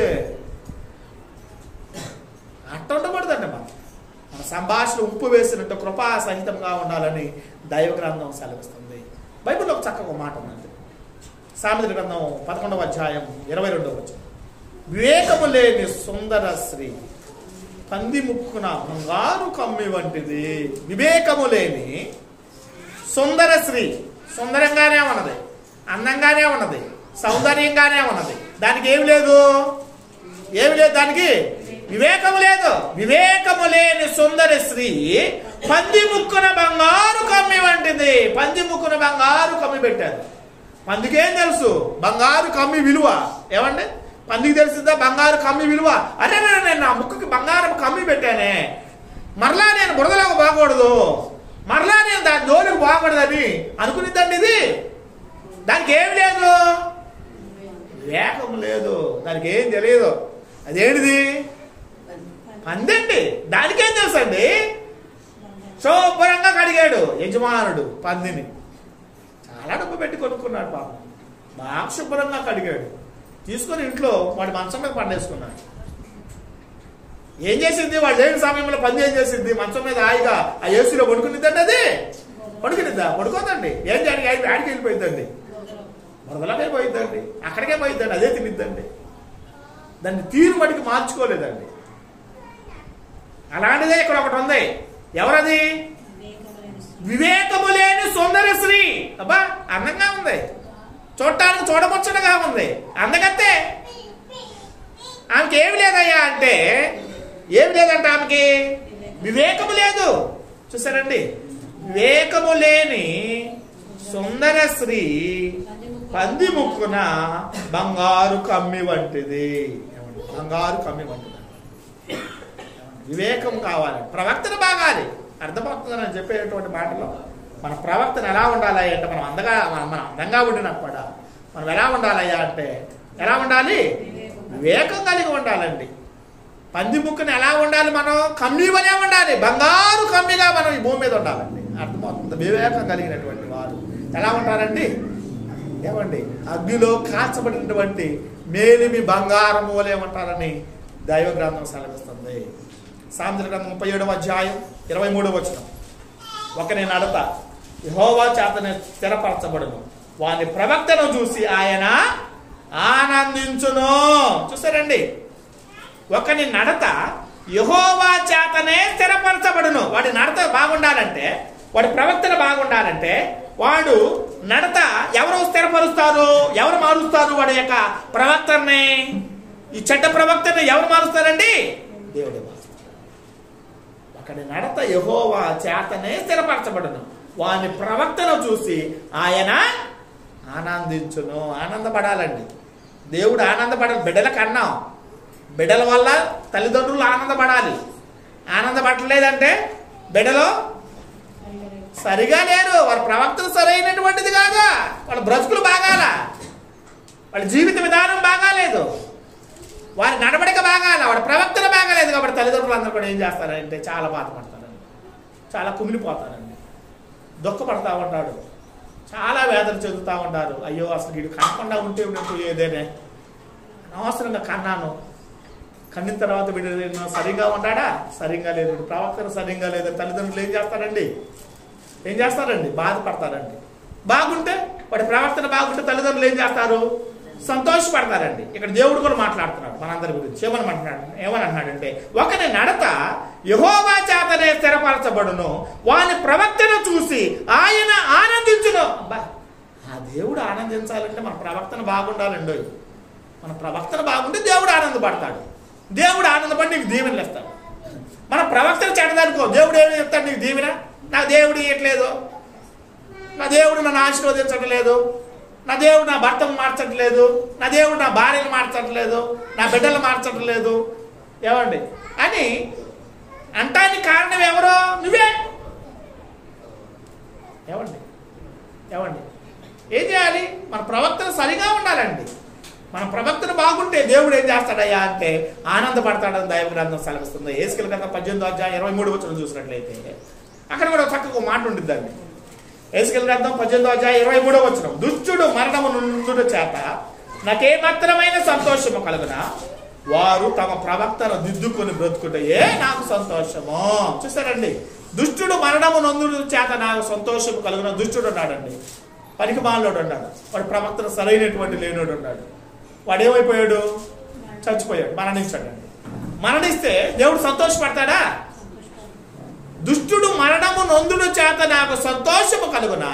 అట్ట ఉండకూడదండి. మన సంభాషణ ఉప్పు వేసినట్టు కృపా సహితంగా ఉండాలని దైవ గ్రంథం సెలవిస్తుంది. బైబిల్లో ఒక చక్కగా మాట ఉన్నది. సామెతల గ్రంథం 11వ అధ్యాయం 22వ వచనం. వివేకము లేని సుందర స్త్రీ పంది ముక్కున బంగారు కమ్మి వంటిది. వివేకము లేని సుందర స్త్రీ, సుందరంగానే ఉన్నది, అందంగానే ఉన్నది, సౌందర్యంగానే ఉన్నది. దానికి ఏమి లేదు, ఏమి లేదు, దానికి వివేకము లేదు. వివేకము లేని సుందర స్త్రీ పంది ముక్కున బంగారు కమ్మి వంటిది. పంది ముక్కున బంగారు కమ్మి పెట్టారు. పందికేం తెలుసు బంగారు కమ్మి విలువ? ఏమండి, పందికి తెలిసిందా బంగారు కమ్మి విలువ? అరే నేను నా ముక్కుకి బంగారం కమ్మి పెట్టానే, మరలా నేను బురదలోకి పోకూడదు, మరలా నేను దాని జోలికి పోకూడదని అనుకునిద్దండి. ఇది దానికి ఏమి లేదు, వివేకం లేదు, దానికి ఏం తెలియదు. అదేంటిది? పందండి. దానికేం తెలుసు అండి? శుభ్రంగా కడిగాడు యజమానుడు పందిని, చాలా డబ్బు పెట్టి కొనుక్కున్నాడు పాపం, బాగా శుభ్రంగా కడిగాడు, తీసుకొని ఇంట్లో వాడి మంచం మీద పండేసుకున్నాడు. ఏం చేసింది? వాడు లేని సమయంలో పంది ఏం చేసింది? మంచం మీద హాయిగా ఆ ఏసీలో పడుకునిద్దండి. అది పడుకునిద్దా? పడుకోదండి. ఏం చేయాలి? ఆడికి వెళ్ళిపోయిద్దండి, బురదలకే పోయిద్దండి, అక్కడికే పోయిద్దండి, అదే తినిద్దండి. దాన్ని తీరు మటుకు మార్చుకోలేదండి. అలాంటిదే ఇక్కడ ఒకటి ఉంది. ఎవరది? వివేకము లేని సుందర స్త్రీ. అబ్బా అందంగా ఉంది, చూడటానికి చూడముచ్చటగా ఉంది, అందగత్తే. ఆమెకి ఏమి లేదయ్యా అంటే, ఏమి లేదంటే ఆమెకి వివేకము లేదు. చూసారండి, వివేకము లేని సుందర స్త్రీ పంది ముక్కున బంగారు కమ్మి వంటిది. బంగారు కమ్మి వంటిది. వివేకం కావాలి, ప్రవర్తన బాగాలి. అర్థమవుతుందని చెప్పేటువంటి మాటలో మన ప్రవర్తన ఎలా ఉండాలి అంటే, మనం అందంగా ఉండినప్పుడు మనం ఎలా ఉండాలయ్యా అంటే, ఎలా ఉండాలి? వివేకం కలిగి ఉండాలండి. పంది ముక్కుని ఎలా ఉండాలి? మనం కమ్మివనే ఉండాలి, బంగారు కమ్మిగా మనం ఈ భూమి మీద ఉండాలండి. అర్థమవుతుంది? వివేకం కలిగినటువంటి వారు ఎలా ఉంటారండి? ఏమండి, అగ్నిలో కాల్చబడినటువంటి మేలిమి బంగారం వలె ఉంటారని దైవ గ్రంథం సెలవిస్తుంది. సామెతల గ్రంథం 37వ అధ్యాయం 23వ వచనం. ఒకని నడత యెహోవా చేతనే స్థిరపరచబడును, వాని ప్రవక్తను చూసి ఆయన ఆనందించును. చూసారండి, ఒకని నడత యెహోవా చేతనే స్థిరపరచబడును. వాడి నడత బాగుండాలంటే, వాడి ప్రవక్తన బాగుండాలంటే, వాడు నడత ఎవరు స్థిరపరుస్తారు? ఎవరు మారుస్తారు వాడి యొక్క ప్రవక్తని? ఈ చెడ్డ ప్రవక్తని ఎవరు మారుస్తారండి? దేవుడే మారుస్తారు. ఒకడి నడత యెహోవా చేతనే స్థిరపరచబడును, వాని ప్రవక్తను చూసి ఆయన ఆనందించును. ఆనందపడాలండి. దేవుడు ఆనందపడాలి. బిడ్డలకు అన్నాం, బిడ్డల వల్ల తల్లిదండ్రులు ఆనందపడాలి. ఆనందపడలేదంటే బిడ్డలు సరిగా లేరు, వాళ్ళ ప్రవర్తన సరైనటువంటిది కాగా, వాళ్ళ బ్రతుకులు బాగాల, వాళ్ళ జీవిత విధానం బాగాలేదు, వారి నడవడిక బాగాల, వాడి ప్రవర్తన బాగాలేదు. కాబట్టి తల్లిదండ్రులు అందరూ కూడా ఏం చేస్తారంటే చాలా బాధపడతారండి, చాలా కుమిలిపోతారండి, దుఃఖపడతా ఉంటాడు, చాలా వేదన చెందుతూ ఉంటారు. అయ్యో అసలు వీడు కనకుండా ఉంటే ఉన్నట్టు ఏదేనే అనవసరంగా కన్నాను, కన్నిన తర్వాత వీడు సరిగ్గా ఉన్నాడా? సరిగ్గా లేదు. ప్రవర్తన సరిగ్గా లేదు. తల్లిదండ్రులు ఏం చేస్తారండి? బాధపడతారండి. బాగుంటే వాడి ప్రవర్తన బాగుంటే తల్లిదండ్రులు ఏం చేస్తారు? సంతోషపడతారండి. ఇక్కడ దేవుడు కూడా మాట్లాడుతున్నాడు మనందరి గురించి. ఏమని అంటున్నాడంటే, ఒకని నడత యెహోవా చేతనే స్థిరపరచబడును, వాని ప్రవక్తను చూసి ఆయన ఆనందించును. అబ్బా, ఆ దేవుడు ఆనందించాలంటే మన ప్రవర్తన బాగుండాలండి. మన ప్రవర్తన బాగుంటే దేవుడు ఆనందపడతాడు. దేవుడు ఆనందపడి నీకు దీవెనలు ఇస్తాడు. మన ప్రవర్తన చెడ్డదనుకో, దేవుడు ఏమి చెప్తాడు నీకు దీవెన? నా దేవుడు ఇవ్వట్లేదు, నా దేవుడు నన్ను ఆశీర్వదించట్లేదు, నా దేవుడు నా భర్తను మార్చట్లేదు, నా దేవుడు నా భార్యను మార్చట్లేదు, నా బిడ్డలు మార్చట్లేదు, ఏమండి అని అంటానికి కారణం ఎవరో? నువ్వే. ఏమండి ఏం చేయాలి? మన ప్రవర్తన సరిగా ఉండాలండి. మన ప్రవర్తన బాగుంటే దేవుడు ఏం చేస్తాడయ్యా అంటే ఆనందపడతాడని దైవ గ్రంథం సెలవిస్తుంది. యేసుకేలు గ్రంథం 18:23 చూసినట్లయితే అక్కడ కూడా చక్కగా మాట ఉంటుందండి. యేసుకేలు గ్రంథం 18:23 దుష్టుడు మరణము నుండుట చేత నాకేమాత్రమైన సంతోషము కలుగునా వారు తమ ప్రవక్తను దిద్దుకొని బ్రతుకుటయే నాకు సంతోషము. చూస్తారండి, దుష్టుడు మరణము నొందుడు చేత నాకు సంతోషము కలుగున దుష్టుడు ఉన్నాడండి. పనికి మాలోడు ఉన్నాడు. వాడు ప్రవక్తను సరైనటువంటి లేనోడు ఉన్నాడు. వాడు ఏమైపోయాడు? చచ్చిపోయాడు, మరణించాడండి. మరణిస్తే దేవుడు సంతోషపడతాడా? దుష్టుడు మరణము నొందుడు చేత నాకు సంతోషము కలుగున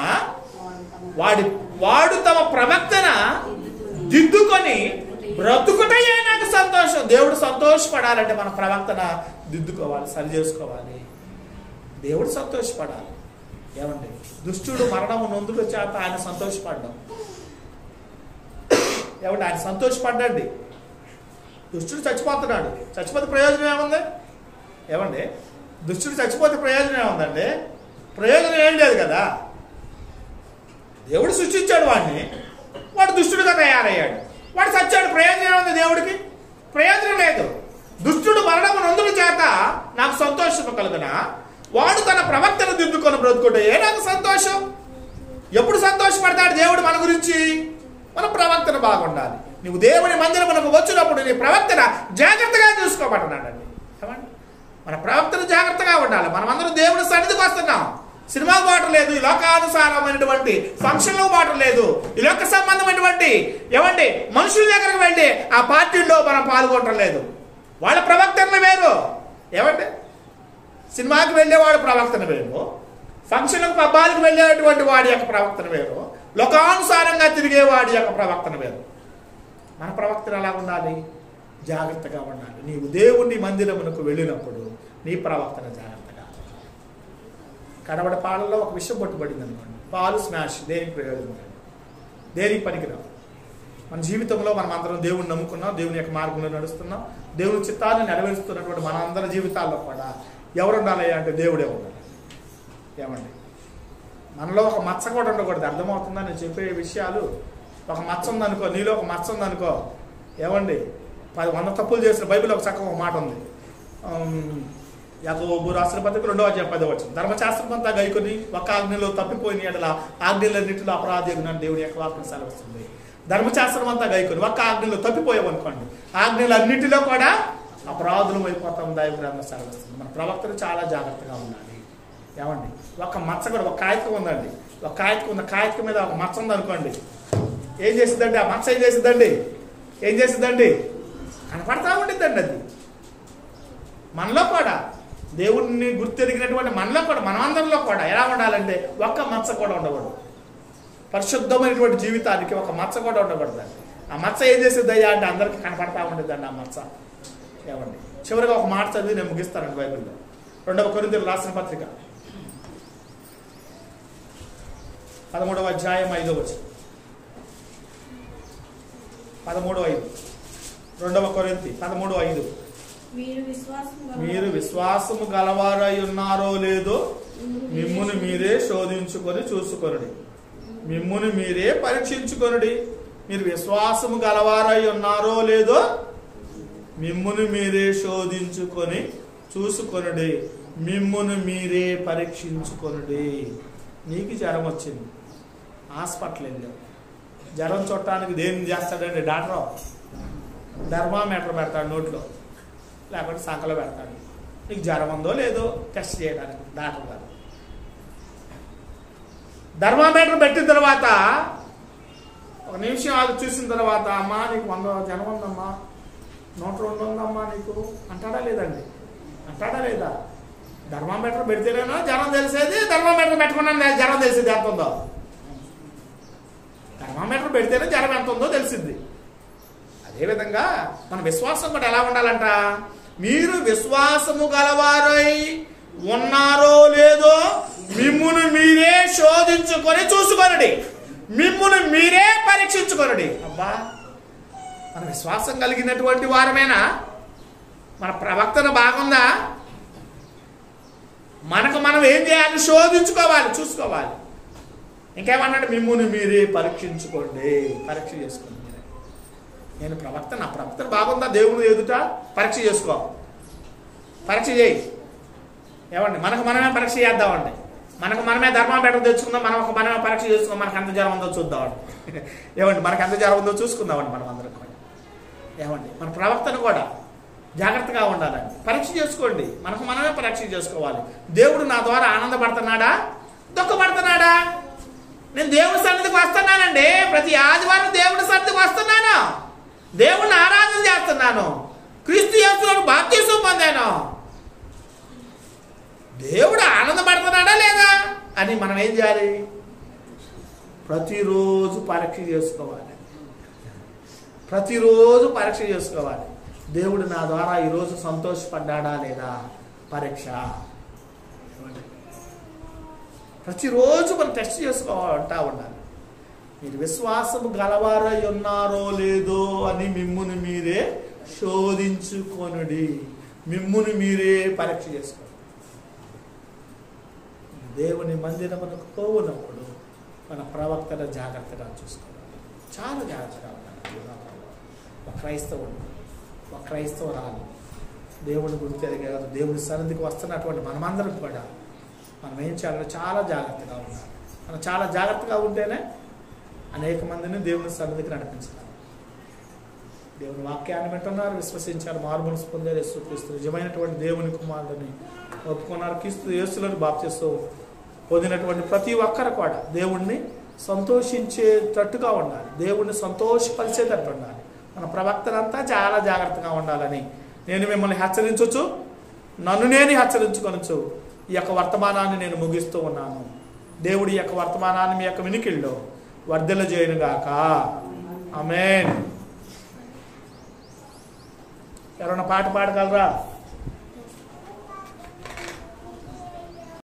వాడు తమ ప్రవక్తన దిద్దుకొని బ్రతుకుటయే నాకు సంతోషం. దేవుడు సంతోషపడాలంటే మన ప్రవక్తన దిద్దుకోవాలి, సరి చేసుకోవాలి. దేవుడు సంతోషపడాలి. ఏమండి? దుష్టుడు మరణము నొందుడు చేత ఆయన సంతోషపడ్డాం. ఏమంటే ఆయన సంతోషపడ్డండి. దుష్టుడు చచ్చిపోతున్నాడు, చచ్చిపోతే ప్రయోజనం ఏముంది? ఏమండి? దుష్టుడు చచ్చిపోతే ప్రయోజనం ఏముందండి? ప్రయోజనం ఏం లేదు కదా. దేవుడు సృష్టించాడు వాడిని, వాడు దుష్టుడుగా తయారయ్యాడు, వాడు చచ్చాడు. ప్రయోజనం ఏముంది దేవుడికి? ప్రయోజనం లేదు. దుష్టుడు మరణము నొందుడు చేత నాకు సంతోషము కలుగున వాడు తన ప్రవక్తను దిద్దుకొని బ్రతుకుంటే నాకు సంతోషం. ఎప్పుడు సంతోషపడతాడు దేవుడు మన గురించి? మన ప్రవక్తన బాగుండాలి. నువ్వు దేవుని మందిరమునకు వచ్చినప్పుడు నీ ప్రవక్తన జాగ్రత్తగా చూసుకోబడుతున్నాడండి. ఏమండి? మన ప్రవక్తన జాగ్రత్తగా ఉండాలి. మనమందరం దేవుని సన్నిధికి వస్తున్నాం. సినిమా బాటం లేదు, ఈ లోకానుసారమైనటువంటి ఫంక్షన్లో బాటం లేదు, ఈ లోక సంబంధమైనటువంటి ఏమండి మనుషుల దగ్గరకు వెళ్ళి ఆ పార్టీల్లో మనం పాల్గొనటం లేదు. వాళ్ళ ప్రవక్తన వేరు. ఏమంటే సినిమాకి వెళ్ళేవాడు ప్రవక్తన వేరు, ఫంక్షన్లకు పబ్బాలకు వెళ్ళేటువంటి వాడి యొక్క ప్రవక్తన వేరు, లోకానుసారంగా తిరిగేవాడి యొక్క ప్రవక్తన వేరు. మన ప్రవక్తన ఎలా ఉండాలి? జాగ్రత్తగా ఉండాలి. నీవు దేవుని మందిరమునకు వెళ్ళినప్పుడు నీ ప్రవక్తన జాగ్రత్తగా. కడవడ పాలలో ఒక విషయం పట్టుబడింది అనుకోండి, పాలు స్మాష్. దేనికి ప్రయోజనం? దేనికి పనికిరావు. మన జీవితంలో మనం అందరం దేవుని నమ్ముకున్నాం, దేవుని యొక్క మార్గంలో నడుస్తున్నాం, దేవుని చిత్తాన్ని నెరవేరుస్తున్నటువంటి మన అందరి జీవితాల్లో కూడా ఎవరు ఉండాలి అంటే దేవుడే ఉండాలి. ఏమండి? మనలో ఒక మచ్చ కూడా ఉండకూడదు. అర్థమవుతుందా నేను చెప్పే విషయాలు? ఒక మచ్చ ఉందనుకో, నీలో ఒక మచ్చ ఉందనుకో, ఏమండి 100 తప్పులు చేసిన బైబిల్ ఒక చక్కగా ఒక మాట ఉంది. యాకోబు రాసిన పత్రిక 2:10 ధర్మశాస్త్రం అంతా గైకొని ఒక ఆజ్ఞలో తప్పిపోయిన ఎడల ఆజ్ఞలన్నింటిలో అపరాధి అని దేవుని యొక్క వాక్యం సెలవుస్తుంది. ధర్మశాస్త్రం అంతా గైకొని ఒక ఆజ్ఞలో తప్పిపోయామనుకోండి, ఆజ్ఞలన్నింటిలో కూడా అపరాధులం అయిపోతాం. దైవ గ్రంథం సెలవుస్తుంది. మన ప్రవక్తలు చాలా జాగ్రత్తగా ఉండాలి. ఏమండి? ఒక మచ్చ కూడా, ఒక కాగితం ఉందండి, ఒక కాగితం ఉంది, కాగితం మీద ఒక మచ్చ ఉందనుకోండి, ఏం చేసిందండి? ఆ మచ్చ ఏం చేసిందండి? కనపడతా ఉండిద్దండి. అది మనలో కూడా దేవుడిని గుర్తెరిగినటువంటి మనలో కూడా, మనమందరిలో కూడా ఎలా ఉండాలంటే ఒక్క మచ్చ కూడా ఉండకూడదు. పరిశుద్ధమైనటువంటి జీవితానికి ఒక మచ్చ కూడా ఉండకూడదండి. ఆ మచ్చ ఏం చేసేది అయ్యా అంటే అందరికీ కనపడతా ఉండేదండి ఆ మచ్చ. ఏమండి? చివరిగా ఒక మాట చదివి నేను ముగిస్తానండి. బైబిల్లో 2వ కొరింథీయులకు రాసిన పత్రిక 13వ అధ్యాయం 5వ వచనం. 13:5 2వ కొరింథీ 13:5 మీరు విశ్వాసము గలవారై ఉన్నారో లేదో మిమ్మును మీరే శోధించుకొని చూసుకొనుడి, మిమ్మును మీరే పరీక్షించుకొనుడి. మీరు విశ్వాసము గలవారై ఉన్నారో లేదో మిమ్మును మీరే శోధించుకొని చూసుకొనుడి, మిమ్మును మీరే పరీక్షించుకొనుడి. నీకు జ్వరం వచ్చింది, హాస్పిటల్ వెళ్ళావు. జ్వరం చూడటానికి దేన్ని చేస్తాడండి డాక్టర్? థర్మామీటర్ పెడతాడు నోట్లో, లేకపోతే సంకలో పెడతాడు. నీకు జ్వరం ఉందో లేదో టెస్ట్ చేయడానికి డాక్టర్ గారు. థర్మామీటర్ పెట్టిన తర్వాత ఒక నిమిషం ఆగి చూసిన తర్వాత, అమ్మా నీకు 100 జ్వరం ఉందమ్మా, 102 ఉందమ్మా నీకు అంటాడా లేదండి? అంటాడా లేదా? థర్మామీటర్ పెడితేనేనా జ్వరం తెలిసేది, థర్మామీటర్ పెట్టుకున్నాను జ్వరం తెలిసేది ఎంత ఉందో. థర్మామీటర్ పెడితేనే జ్వరం ఎంత ఉందో తెలిసింది. అదేవిధంగా మన విశ్వాసం కూడా ఎలా ఉండాలంట? మీరు విశ్వాసము గలవారై ఉన్నారో లేదో మిమ్మును మీరే శోధించుకొని చూసుకొనండి, మిమ్మును మీరే పరీక్షించుకొనండి. అబ్బా, మన విశ్వాసం కలిగినటువంటి వారమేనా? మన ప్రవక్తన బాగుందా? మనకు మనం ఏం చేయాలి? శోధించుకోవాలి, చూసుకోవాలి. ఇంకేమన్నాడు? మిమ్ముని మీరే పరీక్షించుకోండి, పరీక్ష చేసుకోండి. నేను ప్రవక్త, నా ప్రవక్త బాగుందా దేవుడు ఎదుట? పరీక్ష చేసుకో, పరీక్ష చేయి. ఏమండి, మనకు మనమే పరీక్ష చేద్దామండి. మనకు మనమే ధర్మపేట తెచ్చుకుందాం, మనమే పరీక్ష చేసుకుందాం. మనకు ఎంత జ్వరం ఉందో చూద్దామండి. ఏమండి, మనకు ఎంత జ్వరం ఉందో చూసుకుందామండి మనం అందరం కూడా. ఏమండి, మన ప్రవక్తను కూడా జాగ్రత్తగా ఉండాలండి. పరీక్ష చేసుకోండి, మనకు మనమే పరీక్ష చేసుకోవాలి. దేవుడు నా ద్వారా ఆనందపడుతున్నాడా, దుఃఖపడుతున్నాడా? నేను దేవుడి సన్నిధికి వస్తున్నానండి, ప్రతి ఆదివారం దేవుడి సన్నిధికి వస్తున్నాను, దేవుడిని ఆరాధన చేస్తున్నాను, క్రీస్తు యేసులో బాప్తిసం పొందాను. దేవుడు ఆనందపడుతున్నాడా లేదా అని మనం ఏం చేయాలి? ప్రతిరోజు పరీక్ష చేసుకోవాలి, ప్రతిరోజు పరీక్ష చేసుకోవాలి. దేవుడు నా ద్వారా ఈరోజు సంతోషపడ్డా లేదా పరీక్ష. ప్రతిరోజు మనం టెస్ట్ చేసుకోవాలంటా ఉండాలి. మీరు విశ్వాసము గలవారై ఉన్నారో లేదో అని మిమ్ముని మీరే శోధించుకొనుడి, మిమ్ముని మీరే పరీక్ష చేసుకోండి. దేవుని మందిరమునకు పోవునప్పుడు మన ప్రవక్తను జాగ్రత్తగా చూసుకోవాలి, చాలా జాగ్రత్తగా ఉండాలి. ఒక క్రైస్తవుడు, ఒక క్రైస్తవురాలు దేవుని గురించి ఎదిగారు, దేవుని సన్నిధికి వస్తున్నటువంటి మనమందరం కూడా మనం ఏం చేయాలో చాలా జాగ్రత్తగా ఉండాలి. మనం చాలా జాగ్రత్తగా ఉంటేనే అనేక మందిని దేవుని సన్నిధికి నడిపించాలి. దేవుని వాక్యాన్ని వింటున్నారు, విశ్వసించారు, మారుమనసు పొందారు, యేసుక్రీస్తు నిజమైనటువంటి దేవుని కుమారుడిని ఒప్పుకున్నారు, క్రీస్తు యేసులను బాప్తిసం పొందినటువంటి ప్రతి ఒక్కరు కూడా దేవుణ్ణి సంతోషించేటట్టుగా ఉండాలి, దేవుణ్ణి సంతోషపరిచేటట్టు ఉండాలి. మన ప్రవక్తలంతా చాలా జాగ్రత్తగా ఉండాలని నేను మిమ్మల్ని హెచ్చరించవచ్చు, నన్ను నేను హెచ్చరించుకొనొచ్చు. ఈ యొక్క వర్తమానాన్ని నేను ముగిస్తూ ఉన్నాను. దేవుడి యొక్క వర్తమానాన్ని మీ యొక్క వినికిల్లో వర్ధల చేయనుగాక. ఆమేన్. ఎవరైనా పాట పాడగలరా?